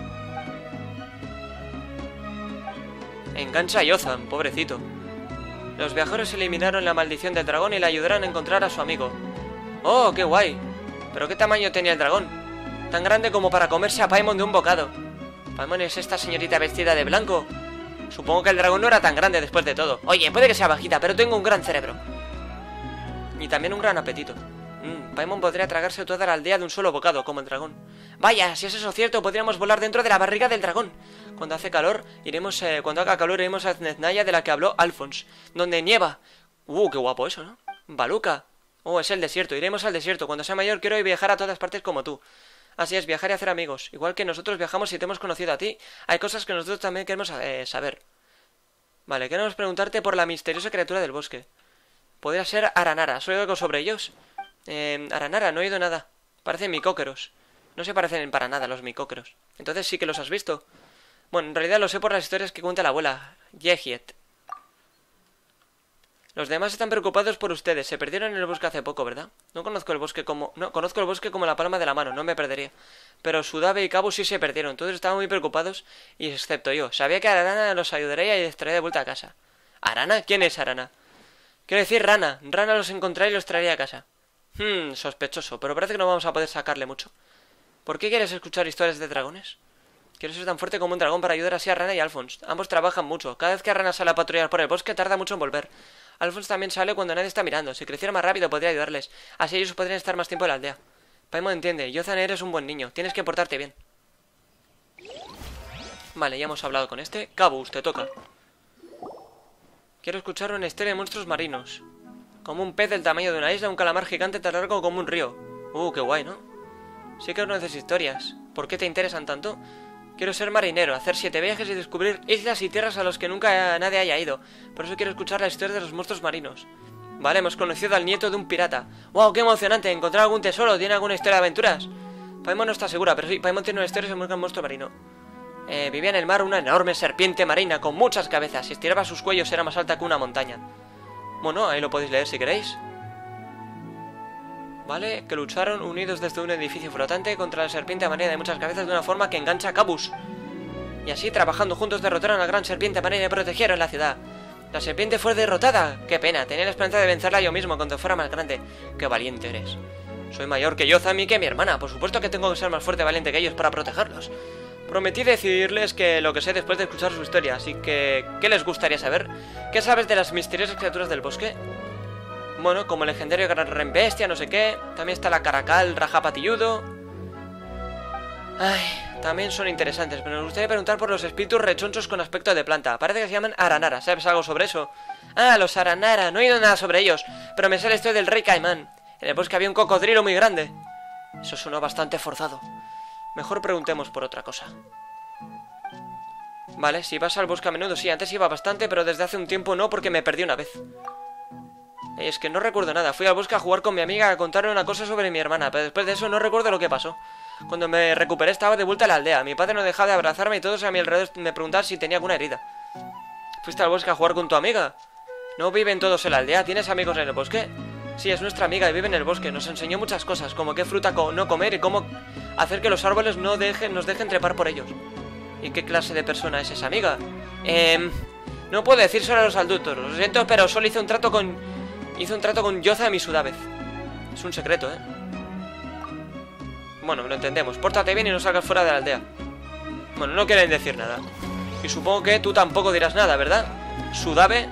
Engancha a Yotham, pobrecito. Los viajeros eliminaron la maldición del dragón y le ayudaron a encontrar a su amigo. ¡Oh, qué guay! ¿Pero qué tamaño tenía el dragón? Tan grande como para comerse a Paimon de un bocado. Paimon es esta señorita vestida de blanco. Supongo que el dragón no era tan grande después de todo. Oye, puede que sea bajita, pero tengo un gran cerebro. Y también un gran apetito. Mm, Paimon podría tragarse toda la aldea de un solo bocado, como el dragón. Vaya, si es eso cierto, podríamos volar dentro de la barriga del dragón. Cuando hace calor, iremos, eh, cuando haga calor, iremos a Znezhnaya, de la que habló Alphonse, donde nieva. Uh, qué guapo eso, ¿no? Baluka. Oh, es el desierto. Iremos al desierto. Cuando sea mayor quiero viajar a todas partes como tú. Así es, viajar y hacer amigos. Igual que nosotros viajamos y te hemos conocido a ti, hay cosas que nosotros también queremos eh, saber. Vale, queremos preguntarte por la misteriosa criatura del bosque. Podría ser Aranara. ¿Has oído algo sobre ellos? Eh, Aranara, no he oído nada. Parecen micóqueros. No se parecen para nada a los micóqueros. Entonces sí que los has visto. Bueno, en realidad lo sé por las historias que cuenta la abuela, Yehiet. Los demás están preocupados por ustedes. Se perdieron en el bosque hace poco, ¿verdad? No conozco el bosque como... No, conozco el bosque como la palma de la mano, no me perdería. Pero Sudabe y Kabu sí se perdieron. Todos estaban muy preocupados, y excepto yo. Sabía que Arana los ayudaría y les traería de vuelta a casa. ¿Arana? ¿Quién es Arana? Quiero decir Rana. Rana los encontraría y los traería a casa. Hmm, sospechoso, pero parece que no vamos a poder sacarle mucho. ¿Por qué quieres escuchar historias de dragones? Quiero ser tan fuerte como un dragón para ayudar así a Rana y a Alphonse. Ambos trabajan mucho. Cada vez que Rana sale a patrullar por el bosque tarda mucho en volver. Alphonse también sale cuando nadie está mirando. Si creciera más rápido podría ayudarles. Así ellos podrían estar más tiempo en la aldea. Paimon entiende. Yozan, eres un buen niño. Tienes que portarte bien. Vale, ya hemos hablado con este. Kabus, te toca. Quiero escuchar una historia de monstruos marinos. Como un pez del tamaño de una isla, un calamar gigante tan largo como un río. Uh, qué guay, ¿no? Sí que conoces historias. ¿Por qué te interesan tanto? Quiero ser marinero, hacer siete viajes y descubrir islas y tierras a los que nunca nadie haya ido. Por eso quiero escuchar la historia de los monstruos marinos. Vale, hemos conocido al nieto de un pirata. ¡Wow, qué emocionante! ¿Encontrar algún tesoro? ¿Tiene alguna historia de aventuras? Paimon no está segura, pero sí, Paimon tiene una historia sobre un monstruo marino. Eh, vivía en el mar una enorme serpiente marina con muchas cabezas. Si estiraba sus cuellos era más alta que una montaña. Bueno, ahí lo podéis leer si queréis. Vale, que lucharon unidos desde un edificio flotante contra la serpiente marina de muchas cabezas de una forma que engancha a Kabus. Y así, trabajando juntos, derrotaron a la gran serpiente marina y protegieron la ciudad. La serpiente fue derrotada. ¡Qué pena! Tenía la esperanza de vencerla yo mismo cuando fuera más grande. ¡Qué valiente eres! Soy mayor que Yozam y que mi hermana. Por supuesto que tengo que ser más fuerte y valiente que ellos para protegerlos. Prometí decidirles que lo que sé después de escuchar su historia. Así que... ¿qué les gustaría saber? ¿Qué sabes de las misteriosas criaturas del bosque? Bueno, como el legendario gran Rembestia, no sé qué. También está la Caracal, Raja Patilludo. Ay, también son interesantes. Pero me gustaría preguntar por los espíritus rechonchos con aspecto de planta. Parece que se llaman Aranara. ¿Sabes algo sobre eso? Ah, los Aranara. No he oído nada sobre ellos. Pero me sale esto del rey Caimán. En el bosque había un cocodrilo muy grande. Eso sonó bastante forzado. Mejor preguntemos por otra cosa. Vale, si vas al bosque a menudo, sí. Antes iba bastante, pero desde hace un tiempo no, porque me perdí una vez. Es que no recuerdo nada. Fui al bosque a jugar con mi amiga a contarle una cosa sobre mi hermana, pero después de eso no recuerdo lo que pasó. Cuando me recuperé estaba de vuelta a la aldea. Mi padre no dejaba de abrazarme y todos a mi alrededor me preguntaban si tenía alguna herida. ¿Fuiste al bosque a jugar con tu amiga? ¿No viven todos en la aldea? ¿Tienes amigos en el bosque? Sí, es nuestra amiga y vive en el bosque. Nos enseñó muchas cosas, como qué fruta co no comer y cómo hacer que los árboles no dejen, nos dejen trepar por ellos. ¿Y qué clase de persona es esa amiga? Eh... No puedo decir solo a los adultos. Lo siento, pero solo hice un trato con... Hizo un trato con Yozam y Sudabez. Es un secreto, ¿eh? Bueno, lo entendemos. Pórtate bien y no salgas fuera de la aldea. Bueno, no quieren decir nada. Y supongo que tú tampoco dirás nada, ¿verdad? Sudabe.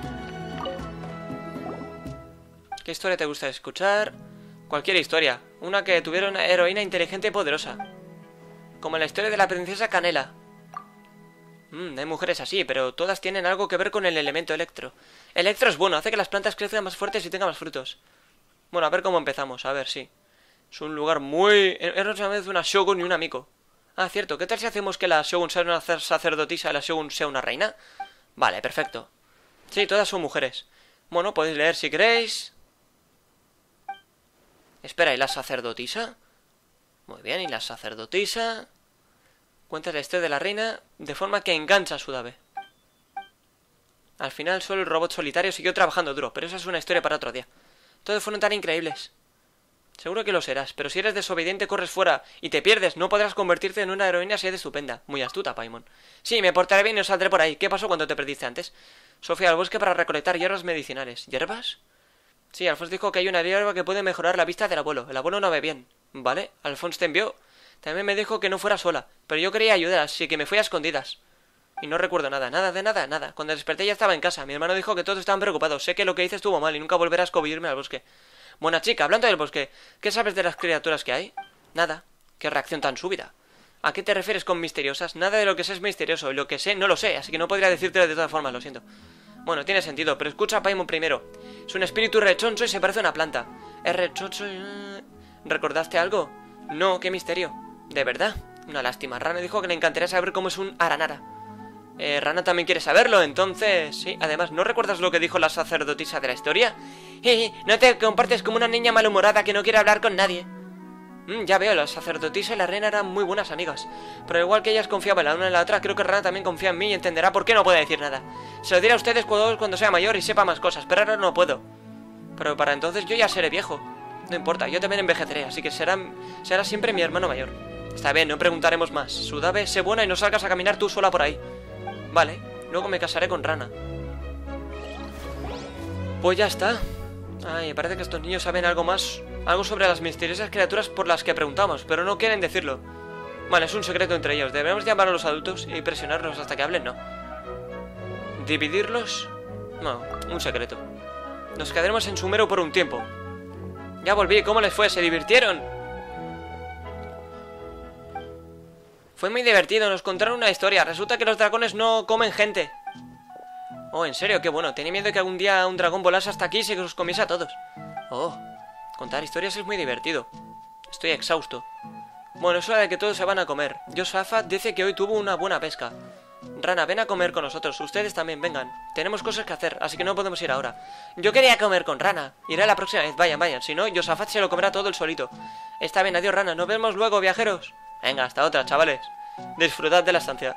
¿Qué historia te gusta escuchar? Cualquier historia. Una que tuviera una heroína inteligente y poderosa. Como la historia de la princesa Canela. Mm, hay mujeres así, pero todas tienen algo que ver con el elemento electro. Electro es bueno, hace que las plantas crezcan más fuertes y tengan más frutos. Bueno, a ver cómo empezamos, a ver, sí. Es un lugar muy... Era una vez una Shogun y una Miko. Ah, cierto, ¿qué tal si hacemos que la Shogun sea una sacerdotisa y la Shogun sea una reina? Vale, perfecto. Sí, todas son mujeres. Bueno, podéis leer si queréis. Espera, ¿y la sacerdotisa? Muy bien, ¿y la sacerdotisa? Cuenta la historia de la reina de forma que engancha a Sudabe. Al final solo el robot solitario siguió trabajando duro, pero esa es una historia para otro día. Todos fueron tan increíbles. Seguro que lo serás, pero si eres desobediente corres fuera y te pierdes, no podrás convertirte en una heroína así de estupenda. Muy astuta, Paimon. Sí, me portaré bien y os saldré por ahí. ¿Qué pasó cuando te perdiste antes? Sofía al bosque para recolectar hierbas medicinales. ¿Hierbas? Sí, Alphonse dijo que hay una hierba que puede mejorar la vista del abuelo. El abuelo no ve bien. ¿Vale? Alphonse te envió. También me dijo que no fuera sola, pero yo quería ayudar, así que me fui a escondidas. Y no recuerdo nada, nada de nada, nada. Cuando desperté ya estaba en casa. Mi hermano dijo que todos estaban preocupados. Sé que lo que hice estuvo mal y nunca volverás a escobillarme al bosque. Buena chica, hablando del bosque, ¿qué sabes de las criaturas que hay? Nada. ¿Qué reacción tan súbita? ¿A qué te refieres con misteriosas? Nada de lo que sé es misterioso, y lo que sé no lo sé, así que no podría decírtelo de todas formas, lo siento. Bueno, tiene sentido, pero escucha a Paimon primero. Es un espíritu rechoncho y se parece a una planta. Es rechoncho y... ¿Recordaste algo? No, qué misterio. ¿De verdad? Una lástima. Rana dijo que le encantaría saber cómo es un Aranara. Eh, Rana también quiere saberlo, entonces... Sí, además, ¿no recuerdas lo que dijo la sacerdotisa de la historia? Eh, no te comportes como una niña malhumorada que no quiere hablar con nadie. Mm, ya veo, la sacerdotisa y la reina eran muy buenas amigas. Pero igual que ellas confiaban la una en la otra, creo que Rana también confía en mí y entenderá por qué no puede decir nada. Se lo diré a ustedes cuando, cuando sea mayor y sepa más cosas, pero ahora no puedo. Pero para entonces yo ya seré viejo. No importa, yo también envejeceré, así que será, será siempre mi hermano mayor. Está bien, no preguntaremos más. Sudabe, sé buena y no salgas a caminar tú sola por ahí. Vale, luego me casaré con Rana. Pues ya está. Ay, parece que estos niños saben algo más. Algo sobre las misteriosas criaturas por las que preguntamos, pero no quieren decirlo. Vale, es un secreto entre ellos. Debemos llamar a los adultos y presionarlos hasta que hablen, ¿no? ¿Dividirlos? No, un secreto. Nos quedaremos en Sumeru por un tiempo. Ya volví, ¿cómo les fue? ¿Se divirtieron? Fue muy divertido, nos contaron una historia. Resulta que los dragones no comen gente. Oh, en serio, qué bueno. Tenía miedo de que algún día un dragón volase hasta aquí y se los comiese a todos. Oh, contar historias es muy divertido. Estoy exhausto. Bueno, es hora de que todos se van a comer. Josafat dice que hoy tuvo una buena pesca. Rana, ven a comer con nosotros. Ustedes también vengan. Tenemos cosas que hacer, así que no podemos ir ahora. Yo quería comer con Rana. Iré la próxima vez. Vayan, vayan. Si no, Josafat se lo comerá todo el solito. Está bien, adiós, Rana. Nos vemos luego, viajeros. Venga, hasta otra, chavales. Disfrutad de la estancia.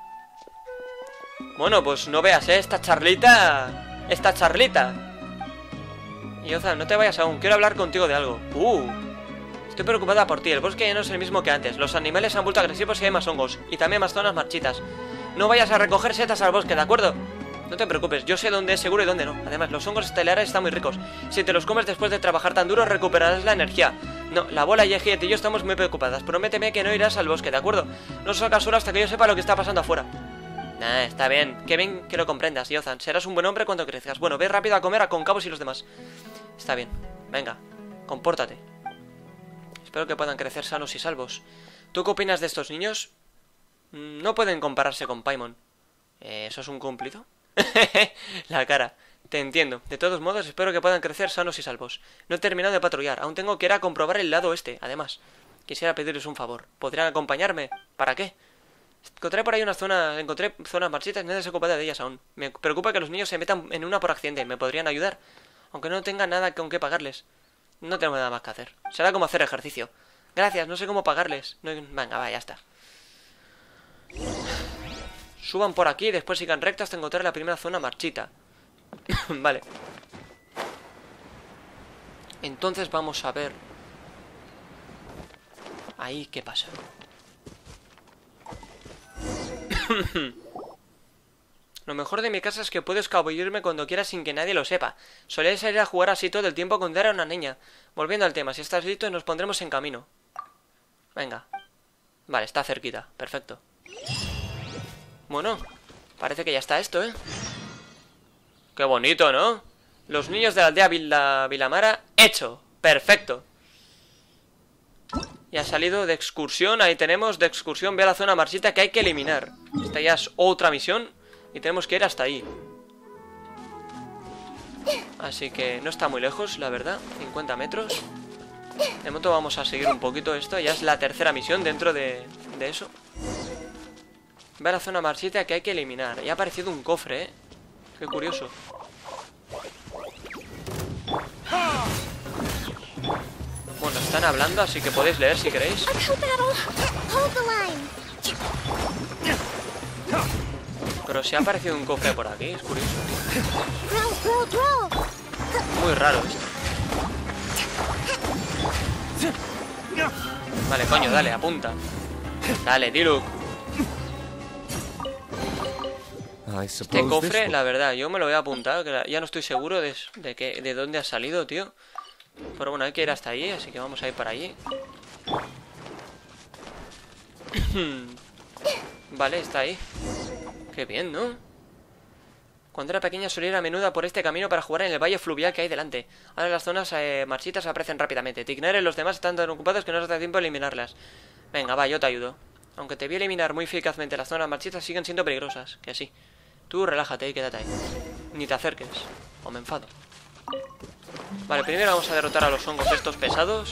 Bueno, pues no veas, ¿eh? Esta charlita... Esta charlita. Yoza, no te vayas aún. Quiero hablar contigo de algo. Uh... Estoy preocupada por ti, el bosque ya no es el mismo que antes. Los animales han vuelto agresivos y hay más hongos. Y también más zonas marchitas. No vayas a recoger setas al bosque, ¿de acuerdo? No te preocupes, yo sé dónde es seguro y dónde no. Además, los hongos estelares están muy ricos. Si te los comes después de trabajar tan duro, recuperarás la energía. No, la bola y Ejiet y yo estamos muy preocupadas. Prométeme que no irás al bosque, ¿de acuerdo? No salgas solo hasta que yo sepa lo que está pasando afuera. Nah, está bien. Qué bien que lo comprendas, Yozan. Serás un buen hombre cuando crezcas. Bueno, ve rápido a comer a Concavos y los demás. Está bien. Venga, compórtate. Espero que puedan crecer sanos y salvos. ¿Tú qué opinas de estos niños? No pueden compararse con Paimon. Eh, ¿Eso es un cumplido? La cara. Te entiendo. De todos modos, espero que puedan crecer sanos y salvos. No he terminado de patrullar. Aún tengo que ir a comprobar el lado este. Además, quisiera pedirles un favor. ¿Podrían acompañarme? ¿Para qué? Encontré por ahí una zona... Encontré zonas marchitas y nadie se ocupa de ellas aún. Me preocupa que los niños se metan en una por accidente. ¿Me podrían ayudar? Aunque no tenga nada con qué pagarles. No tengo nada más que hacer. Será como hacer ejercicio. Gracias, no sé cómo pagarles. No... Venga, va, ya está. Suban por aquí y después sigan recto hasta encontrar la primera zona marchita. Vale. Entonces vamos a ver. Ahí, ¿qué pasa? Lo mejor de mi casa es que puedo escabullirme cuando quiera sin que nadie lo sepa. Solía salir a jugar así todo el tiempo cuando era una niña. Volviendo al tema, si estás listo nos pondremos en camino. Venga. Vale, está cerquita, perfecto. Bueno, parece que ya está esto, ¿eh? Qué bonito, ¿no? Los niños de la aldea Vila, Vilamara, hecho, perfecto. Y ha salido de excursión, ahí tenemos, de excursión, ve a la zona marchita que hay que eliminar. Esta ya es otra misión y tenemos que ir hasta ahí. Así que no está muy lejos, la verdad, cincuenta metros. De momento vamos a seguir un poquito esto, ya es la tercera misión dentro de, de eso. Ve a la zona marchita que hay que eliminar. Y ha aparecido un cofre, ¿eh? Qué curioso. Bueno, están hablando, así que podéis leer si queréis. Pero si ha aparecido un cofre por aquí, es curioso. Muy raro esto. Vale, coño, dale, apunta. Dale, Diluc. Este cofre, la verdad, yo me lo voy a apuntar, que ya no estoy seguro de, de, que, de dónde ha salido, tío. Pero bueno, hay que ir hasta allí, así que vamos a ir para allí. Vale, está ahí. Qué bien, ¿no? Cuando era pequeña solía ir a menudo por este camino para jugar en el valle fluvial que hay delante. Ahora las zonas eh, marchitas aparecen rápidamente. Tigner y los demás están tan ocupados que no nos da tiempo a eliminarlas. Venga, va, yo te ayudo. Aunque te vi eliminar muy eficazmente las zonas marchitas, siguen siendo peligrosas. Que sí. Tú relájate y quédate ahí. Ni te acerques, o me enfado. Vale, primero vamos a derrotar a los hongos estos pesados.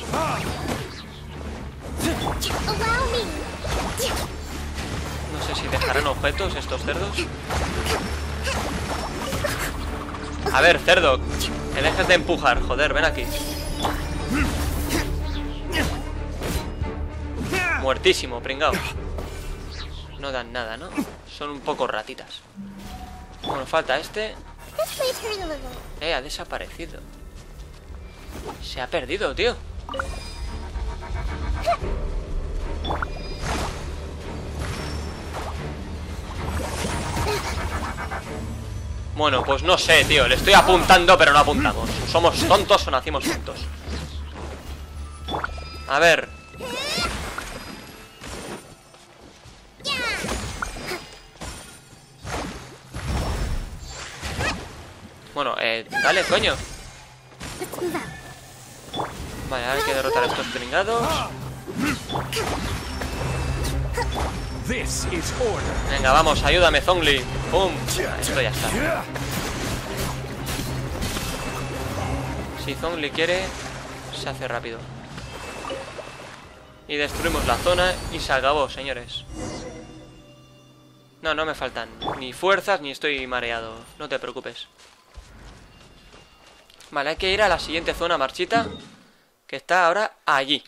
No sé si dejarán objetos estos cerdos. A ver, cerdo, que dejes de empujar, joder, ven aquí. Muertísimo, pringao. No dan nada, ¿no? Son un poco ratitas. Bueno, falta este. Eh, ha desaparecido. Se ha perdido, tío. Bueno, pues no sé, tío. Le estoy apuntando, pero no apuntamos. ¿Somos tontos o nacimos tontos? A ver. Bueno, eh, dale, coño. Vale, ahora hay que derrotar a estos pringados. Venga, vamos, ayúdame, Zhongli. Pum. Ah, esto ya está. Si Zhongli quiere, se hace rápido. Y destruimos la zona y se acabó, señores. No, no me faltan ni fuerzas ni estoy mareado. No te preocupes. Vale, hay que ir a la siguiente zona marchita, que está ahora allí.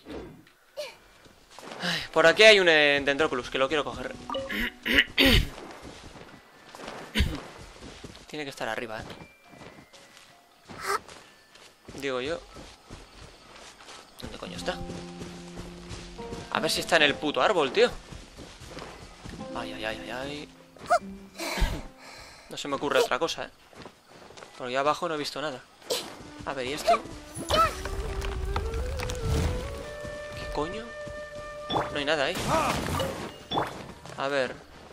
Ay, por aquí hay un eh, Dendroculus, que lo quiero coger. Tiene que estar arriba, ¿eh? Digo yo. ¿Dónde coño está? A ver si está en el puto árbol, tío. Ay, ay, ay, ay, ay. No se me ocurre otra cosa, ¿eh? Porque abajo no he visto nada. A ver, ¿y esto? ¿Qué coño? No hay nada ahí. A ver.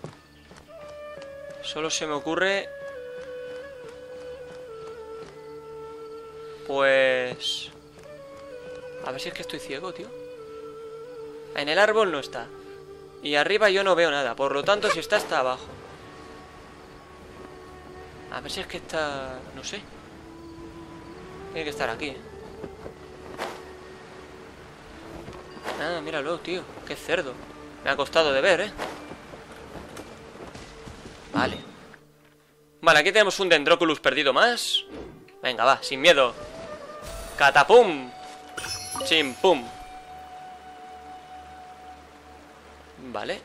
Solo se me ocurre... Pues... A ver si es que estoy ciego, tío. En el árbol no está. Y arriba yo no veo nada. Por lo tanto, si está, está abajo. A ver si es que está... No sé. Tiene que estar aquí, ¿eh? Ah, míralo, tío. Qué cerdo. Me ha costado de ver, ¿eh? Vale. Vale, aquí tenemos un Dendroculus perdido más. Venga, va, sin miedo. Catapum. Chimpum. Vale.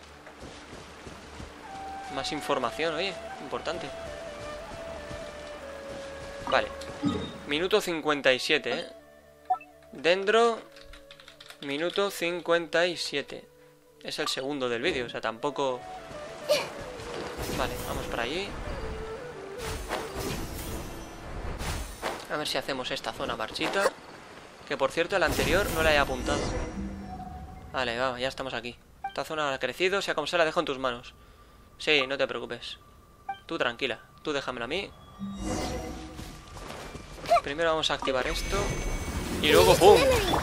Más información, oye. Importante. Vale. Minuto cincuenta y siete, ¿eh? Dendro. Minuto cincuenta y siete. Es el segundo del vídeo, o sea, tampoco... Vale, vamos para allí. A ver si hacemos esta zona marchita. Que por cierto, el anterior no la he apuntado. Vale, va, ya estamos aquí. Esta zona ha crecido, sea como sea, la dejo en tus manos. Sí, no te preocupes. Tú tranquila, tú déjamelo a mí. Primero vamos a activar esto. Y luego ¡pum!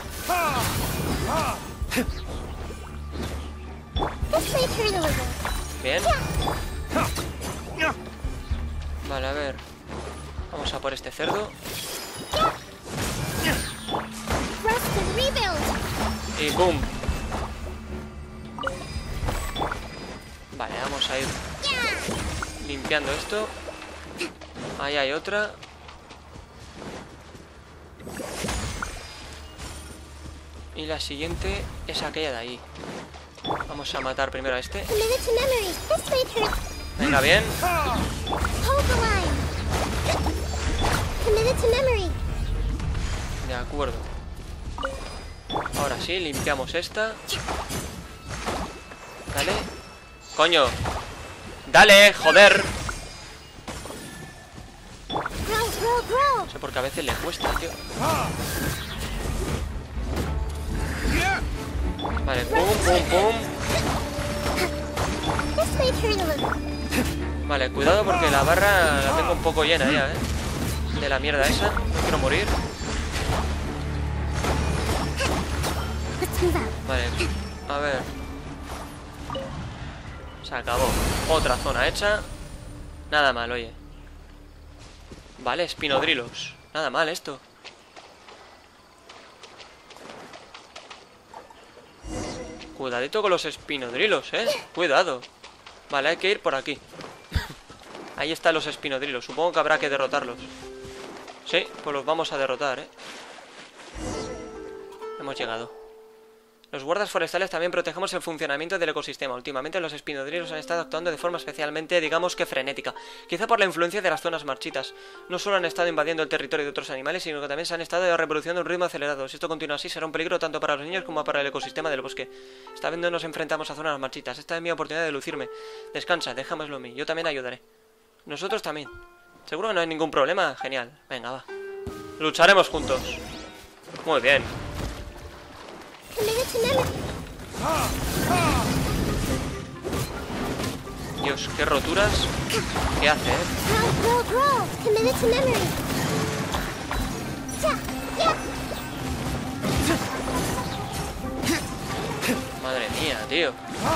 Bien. Vale, a ver. Vamos a por este cerdo. Y ¡pum! Vale, vamos a ir limpiando esto. Ahí hay otra. Y la siguiente es aquella de ahí. Vamos a matar primero a este. Venga, bien. De acuerdo. Ahora sí, limpiamos esta. Dale. Coño. Dale, joder. No sé por qué a veces le cuesta, tío. Vale, pum, pum, pum. Vale, cuidado porque la barra la tengo un poco llena ya, ¿eh? De la mierda esa. No quiero morir. Vale, a ver. Se acabó. Otra zona hecha. Nada mal, oye. Vale, espinodrilos. Nada mal esto. Cuidadito con los espinodrilos, eh. Cuidado. Vale, hay que ir por aquí. Ahí están los espinodrilos. Supongo que habrá que derrotarlos. Sí, pues los vamos a derrotar, eh. Hemos llegado. Los guardas forestales también protegemos el funcionamiento del ecosistema. Últimamente los espinodrilos han estado actuando de forma especialmente, digamos que frenética. Quizá por la influencia de las zonas marchitas. No solo han estado invadiendo el territorio de otros animales, sino que también se han estado reproduciendo a un ritmo acelerado. Si esto continúa así, será un peligro tanto para los niños como para el ecosistema del bosque. Esta vez no nos enfrentamos a zonas marchitas. Esta es mi oportunidad de lucirme. Descansa, déjamelo a mí. Yo también ayudaré. Nosotros también. ¿Seguro que no hay ningún problema? Genial. Venga, va. Lucharemos juntos. Muy bien. Dios, qué roturas. ¿Qué hace, eh? Madre mía, tío.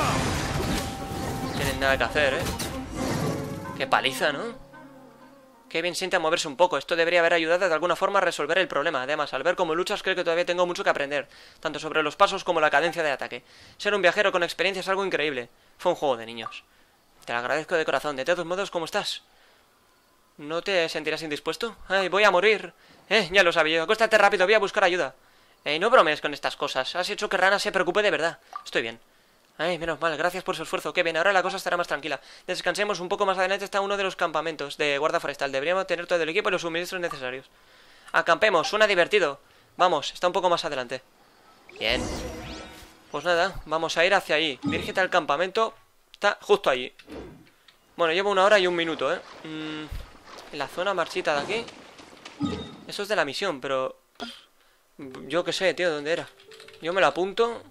No tienen nada que hacer, eh. Qué paliza, ¿no? Qué bien siente moverse un poco. Esto debería haber ayudado de alguna forma a resolver el problema. Además, al ver cómo luchas, creo que todavía tengo mucho que aprender. Tanto sobre los pasos como la cadencia de ataque. Ser un viajero con experiencia es algo increíble. Fue un juego de niños. Te lo agradezco de corazón. De todos modos, ¿cómo estás? ¿No te sentirás indispuesto? ¡Ay, voy a morir! Eh, ya lo sabía yo. Acuéstate rápido, voy a buscar ayuda. Eh, no bromees con estas cosas. Has hecho que Rana se preocupe de verdad. Estoy bien. Ay, menos mal, gracias por su esfuerzo. Qué bien, ahora la cosa estará más tranquila. Descansemos un poco más adelante. Está uno de los campamentos de guarda forestal. Deberíamos tener todo el equipo y los suministros necesarios. Acampemos, suena divertido. Vamos, está un poco más adelante. Bien. Pues nada, vamos a ir hacia ahí. Dirígete al campamento. Está justo allí. Bueno, llevo una hora y un minuto, ¿eh? Mm, en la zona marchita de aquí. Eso es de la misión, pero... yo qué sé, tío, ¿dónde era? Yo me lo apunto...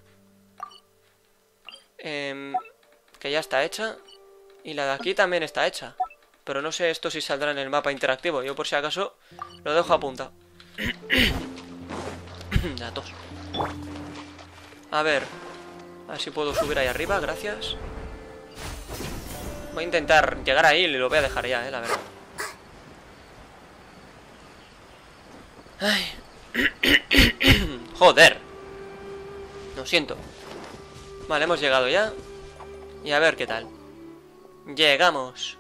Eh, que ya está hecha. Y la de aquí también está hecha. Pero no sé esto si saldrá en el mapa interactivo. Yo por si acaso lo dejo apuntado. La tos. A ver. A ver si puedo subir ahí arriba, gracias. Voy a intentar llegar ahí y lo voy a dejar ya, eh, la verdad. Ay. Joder. Lo siento. Vale, hemos llegado ya. Y a ver qué tal. Llegamos.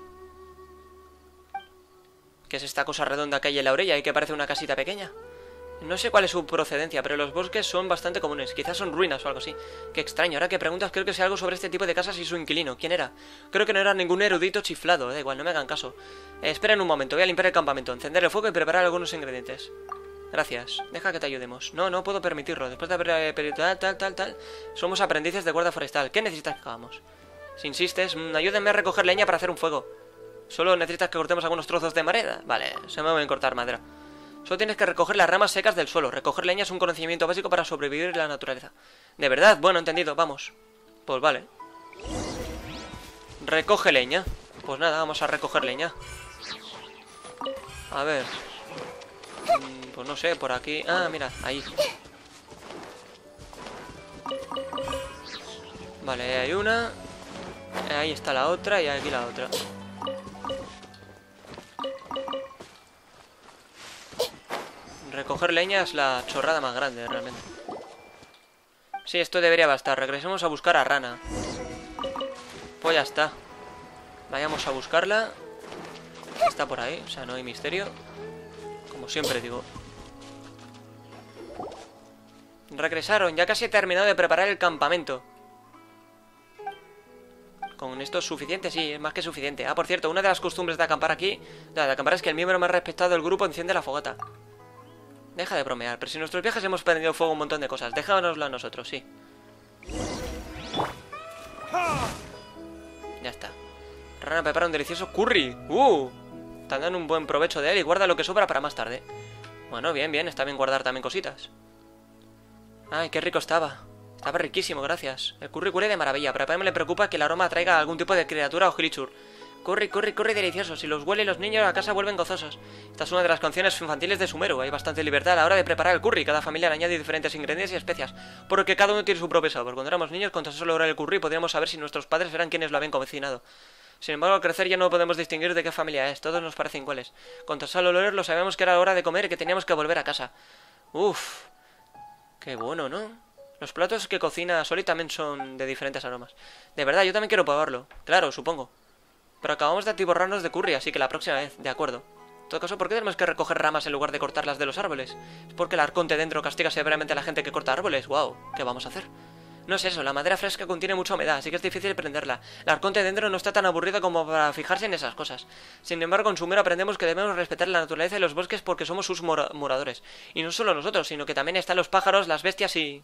¿Qué es esta cosa redonda que hay en la orilla y que parece una casita pequeña? No sé cuál es su procedencia, pero los bosques son bastante comunes. Quizás son ruinas o algo así. Qué extraño. Ahora que preguntas, creo que sé algo sobre este tipo de casas y su inquilino. ¿Quién era? Creo que no era ningún erudito chiflado. Da igual, no me hagan caso. Eh, esperen un momento. Voy a limpiar el campamento, encender el fuego y preparar algunos ingredientes. Gracias. Deja que te ayudemos. No, no puedo permitirlo. Después de haber pedido tal, tal, tal, tal. Somos aprendices de guarda forestal. ¿Qué necesitas que hagamos? Si insistes, mmm, ayúdenme a recoger leña para hacer un fuego. Solo necesitas que cortemos algunos trozos de madera. Vale, se me voy a cortar madera. Solo tienes que recoger las ramas secas del suelo. Recoger leña es un conocimiento básico para sobrevivir en la naturaleza. ¿De verdad? Bueno, entendido, vamos. Pues vale. Recoge leña. Pues nada, vamos a recoger leña. A ver. Pues no sé, por aquí... Ah, mira, ahí. Vale, ahí hay una. Ahí está la otra y aquí la otra. Recoger leña es la chorrada más grande, realmente. Sí, esto debería bastar. Regresemos a buscar a Rana. Pues ya está. Vayamos a buscarla. Está por ahí, o sea, no hay misterio. Como siempre digo. Regresaron, ya casi he terminado de preparar el campamento. ¿Con esto es suficiente? Sí, es más que suficiente. Ah, por cierto, una de las costumbres de acampar aquí, de acampar es que el miembro más respetado del grupo enciende la fogata. Deja de bromear, pero si en nuestros viajes hemos prendido fuego un montón de cosas. Déjanoslo a nosotros, sí. Ya está. Rana prepara un delicioso curry. ¡Uh! Te dan un buen provecho de él y guarda lo que sobra para más tarde. Bueno, bien, bien, está bien guardar también cositas. Ay, qué rico estaba. Estaba riquísimo, gracias. El curry huele de maravilla, pero a mí me le preocupa que el aroma traiga algún tipo de criatura o glitchur. Curry, curry, curry delicioso. Si los huele los niños a casa vuelven gozosos. Esta es una de las canciones infantiles de Sumeru. Hay bastante libertad a la hora de preparar el curry. Cada familia le añade diferentes ingredientes y especias, porque cada uno tiene su propio sabor. Cuando éramos niños, con tan solo oler el curry, podríamos saber si nuestros padres eran quienes lo habían cocinado. Sin embargo, al crecer ya no podemos distinguir de qué familia es. Todos nos parecen iguales. Con tan solo olerlo sabíamos que era hora de comer y que teníamos que volver a casa. Uff. Qué bueno, ¿no? Los platos que cocina Soli también son de diferentes aromas. De verdad, yo también quiero probarlo. Claro, supongo. Pero acabamos de atiborrarnos de curry, así que la próxima vez, de acuerdo. todo caso, ¿por qué tenemos que recoger ramas en lugar de cortarlas de los árboles? ¿Es porque el arconte dentro castiga severamente a la gente que corta árboles? ¡Wow! ¿Qué vamos a hacer? No es eso, la madera fresca contiene mucha humedad, así que es difícil prenderla. El arconte dentro no está tan aburrido como para fijarse en esas cosas. Sin embargo, en Sumeru aprendemos que debemos respetar la naturaleza y los bosques porque somos sus mora moradores. Y no solo nosotros, sino que también están los pájaros, las bestias y...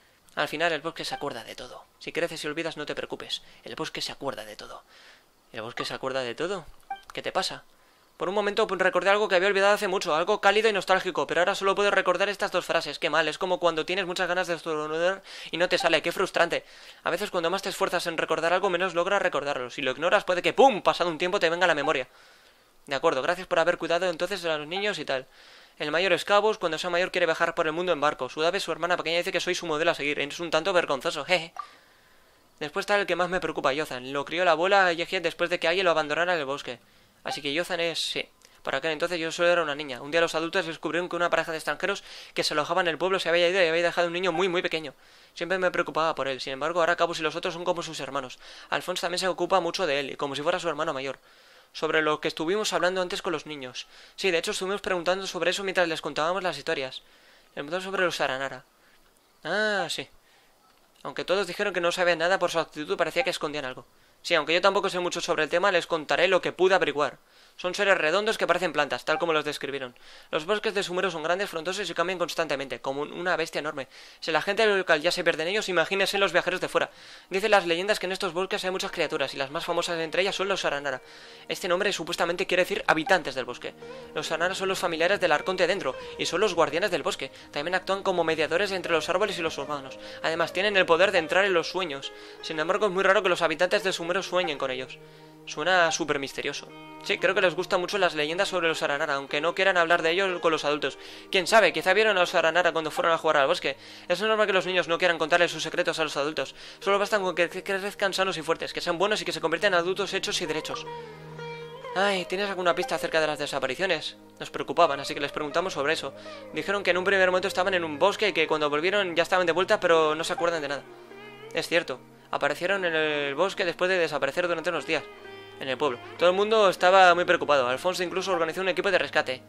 Al final el bosque se acuerda de todo. Si creces y olvidas, no te preocupes. El bosque se acuerda de todo. ¿El bosque se acuerda de todo? ¿Qué te pasa? Por un momento recordé algo que había olvidado hace mucho, algo cálido y nostálgico, pero ahora solo puedo recordar estas dos frases. Qué mal, es como cuando tienes muchas ganas de estornudar y no te sale, qué frustrante. A veces cuando más te esfuerzas en recordar algo, menos logras recordarlo. Si lo ignoras, puede que ¡pum!, pasado un tiempo te venga a la memoria. De acuerdo, gracias por haber cuidado entonces de los niños y tal. El mayor es Cabus, cuando sea mayor quiere viajar por el mundo en barco. Sudabe, su hermana pequeña, dice que soy su modelo a seguir. Es un tanto vergonzoso, jeje. Después está el que más me preocupa, Yozan. Lo crió la abuela Yejiet después de que alguien lo abandonara en el bosque. Así que Yozan es... sí. Por aquel entonces yo solo era una niña. Un día los adultos descubrieron que una pareja de extranjeros que se alojaban en el pueblo se había ido y había dejado un niño muy muy pequeño. Siempre me preocupaba por él. Sin embargo, ahora Cabus y los otros son como sus hermanos. Alphonse también se ocupa mucho de él, y como si fuera su hermano mayor. Sobre lo que estuvimos hablando antes con los niños. Sí, de hecho estuvimos preguntando sobre eso mientras les contábamos las historias. Les preguntamos sobre los Aranara. Ah, sí. Aunque todos dijeron que no sabían nada, por su actitud parecía que escondían algo. Sí, aunque yo tampoco sé mucho sobre el tema, les contaré lo que pude averiguar. Son seres redondos que parecen plantas, tal como los describieron. Los bosques de Sumeru son grandes, frondosos y cambian constantemente, como una bestia enorme. Si la gente local ya se pierde en ellos, imagínense los viajeros de fuera. Dicen las leyendas que en estos bosques hay muchas criaturas, y las más famosas entre ellas son los Aranara. Este nombre supuestamente quiere decir habitantes del bosque. Los Aranara son los familiares del arconte dentro, y son los guardianes del bosque. También actúan como mediadores entre los árboles y los humanos. Además, tienen el poder de entrar en los sueños. Sin embargo, es muy raro que los habitantes de Sumeru sueñen con ellos. Suena súper misterioso. Sí, creo que les gustan mucho las leyendas sobre los Aranara, aunque no quieran hablar de ellos con los adultos. Quién sabe, quizá vieron a los Aranara cuando fueron a jugar al bosque. Es normal que los niños no quieran contarles sus secretos a los adultos. Solo bastan con que crezcan sanos y fuertes, que sean buenos y que se conviertan en adultos hechos y derechos. Ay, ¿tienes alguna pista acerca de las desapariciones? Nos preocupaban, así que les preguntamos sobre eso. Dijeron que en un primer momento estaban en un bosque y que cuando volvieron ya estaban de vuelta, pero no se acuerdan de nada. Es cierto, aparecieron en el bosque después de desaparecer durante unos días. En el pueblo. Todo el mundo estaba muy preocupado. Alphonse incluso organizó un equipo de rescate.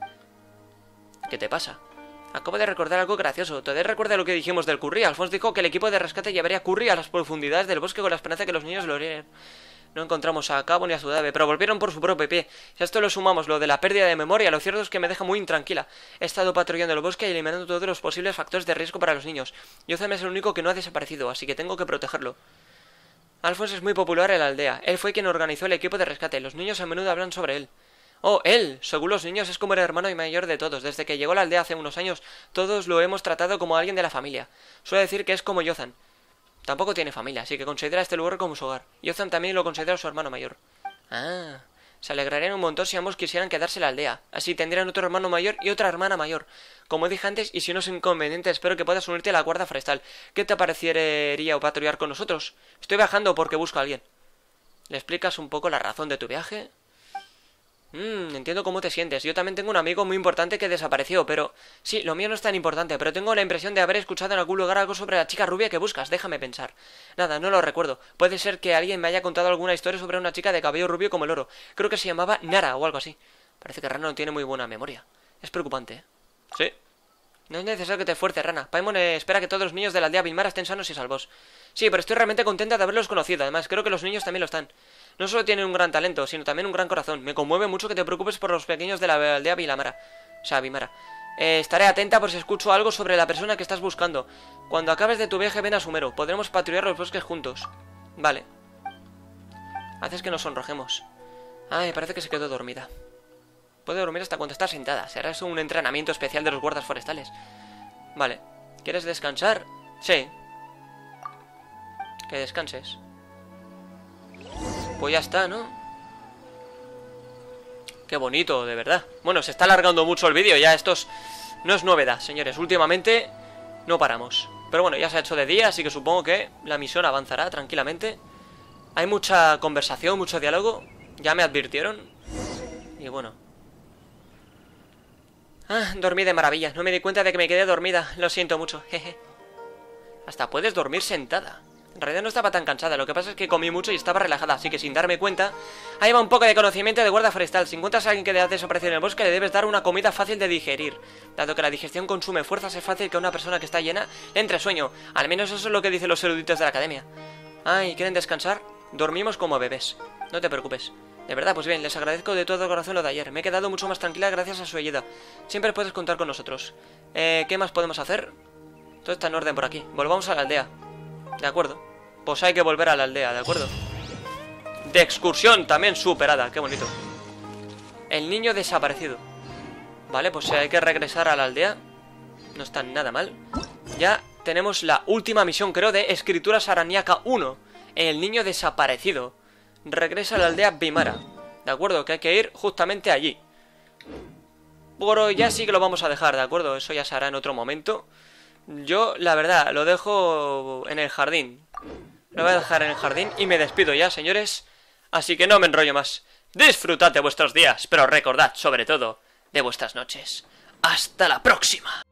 ¿Qué te pasa? Acabo de recordar algo gracioso. ¿Todavía recuerda lo que dijimos del curry? Alphonse dijo que el equipo de rescate llevaría curry a las profundidades del bosque con la esperanza de que los niños lo harían. No encontramos a Cabo ni a Sudabe, pero volvieron por su propio pie. Si a esto lo sumamos lo de la pérdida de memoria, lo cierto es que me deja muy intranquila. He estado patrullando el bosque y eliminando todos los posibles factores de riesgo para los niños. Yozan es el único que no ha desaparecido, así que tengo que protegerlo. Alphonse es muy popular en la aldea. Él fue quien organizó el equipo de rescate. Los niños a menudo hablan sobre él. Oh, él. Según los niños es como el hermano y mayor de todos. Desde que llegó a la aldea hace unos años, todos lo hemos tratado como alguien de la familia. Suele decir que es como Yozan. Tampoco tiene familia, así que considera este lugar como su hogar. Yozan también lo considera su hermano mayor. Ah... Se alegrarían un montón si ambos quisieran quedarse en la aldea. Así tendrían otro hermano mayor y otra hermana mayor. Como dije antes, y si no es inconveniente, espero que puedas unirte a la guardia forestal. ¿Qué te parecería o patrullar con nosotros? Estoy viajando porque busco a alguien. ¿Le explicas un poco la razón de tu viaje? Mmm, entiendo cómo te sientes. Yo también tengo un amigo muy importante que desapareció, pero... Sí, lo mío no es tan importante, pero tengo la impresión de haber escuchado en algún lugar algo sobre la chica rubia que buscas. Déjame pensar. Nada, no lo recuerdo. Puede ser que alguien me haya contado alguna historia sobre una chica de cabello rubio como el oro. Creo que se llamaba Nara o algo así. Parece que Rana no tiene muy buena memoria. Es preocupante, ¿eh? Sí. No es necesario que te esfuerces, Rana. Paimon eh, espera que todos los niños de la aldea Vilmara estén sanos y salvos. Sí, pero estoy realmente contenta de haberlos conocido. Además, creo que los niños también lo están. No solo tienen un gran talento, sino también un gran corazón. Me conmueve mucho que te preocupes por los pequeños de la aldea Vilamara. O sea, Vilmara. Eh, estaré atenta por si escucho algo sobre la persona que estás buscando. Cuando acabes de tu viaje, ven a Sumeru. Podremos patrullar los bosques juntos. Vale. Haces que nos sonrojemos. Ay, parece que se quedó dormida. Puede dormir hasta cuando está sentada. Será eso un entrenamiento especial de los guardas forestales. Vale. ¿Quieres descansar? Sí. Que descanses. Pues ya está, ¿no? Qué bonito, de verdad. Bueno, se está alargando mucho el vídeo. Ya esto es... no es novedad, señores. Últimamente no paramos. Pero bueno, ya se ha hecho de día, así que supongo que la misión avanzará tranquilamente. Hay mucha conversación, mucho diálogo. Ya me advirtieron. Y bueno. Ah, dormí de maravilla. No me di cuenta de que me quedé dormida. Lo siento mucho. Jeje. Hasta puedes dormir sentada. En realidad no estaba tan cansada, lo que pasa es que comí mucho y estaba relajada, así que sin darme cuenta, ahí va un poco de conocimiento de guarda forestal. Si encuentras a alguien que ha desaparecido en el bosque, le debes dar una comida fácil de digerir. Dado que la digestión consume fuerzas, es fácil que a una persona que está llena le entre sueño. Al menos eso es lo que dicen los eruditos de la academia. Ay, ¿quieren descansar? Dormimos como bebés. No te preocupes. De verdad, pues bien, les agradezco de todo corazón lo de ayer. Me he quedado mucho más tranquila gracias a su ayuda. Siempre puedes contar con nosotros. Eh, ¿qué más podemos hacer? Todo está en orden por aquí. Volvamos a la aldea. De acuerdo. Pues hay que volver a la aldea, ¿de acuerdo? De excursión también superada, qué bonito. El niño desaparecido. Vale, pues hay que regresar a la aldea. No está nada mal. Ya tenemos la última misión, creo, de Escrituras Arañaca uno. El niño desaparecido. Regresa a la aldea Bimara. De acuerdo, que hay que ir justamente allí. Pero ya sí que lo vamos a dejar, ¿de acuerdo? Eso ya se hará en otro momento. Yo, la verdad, lo dejo en el jardín. Lo voy a dejar en el jardín y me despido ya, señores. Así que no me enrollo más. Disfrutad de vuestros días, pero recordad, sobre todo, de vuestras noches. ¡Hasta la próxima!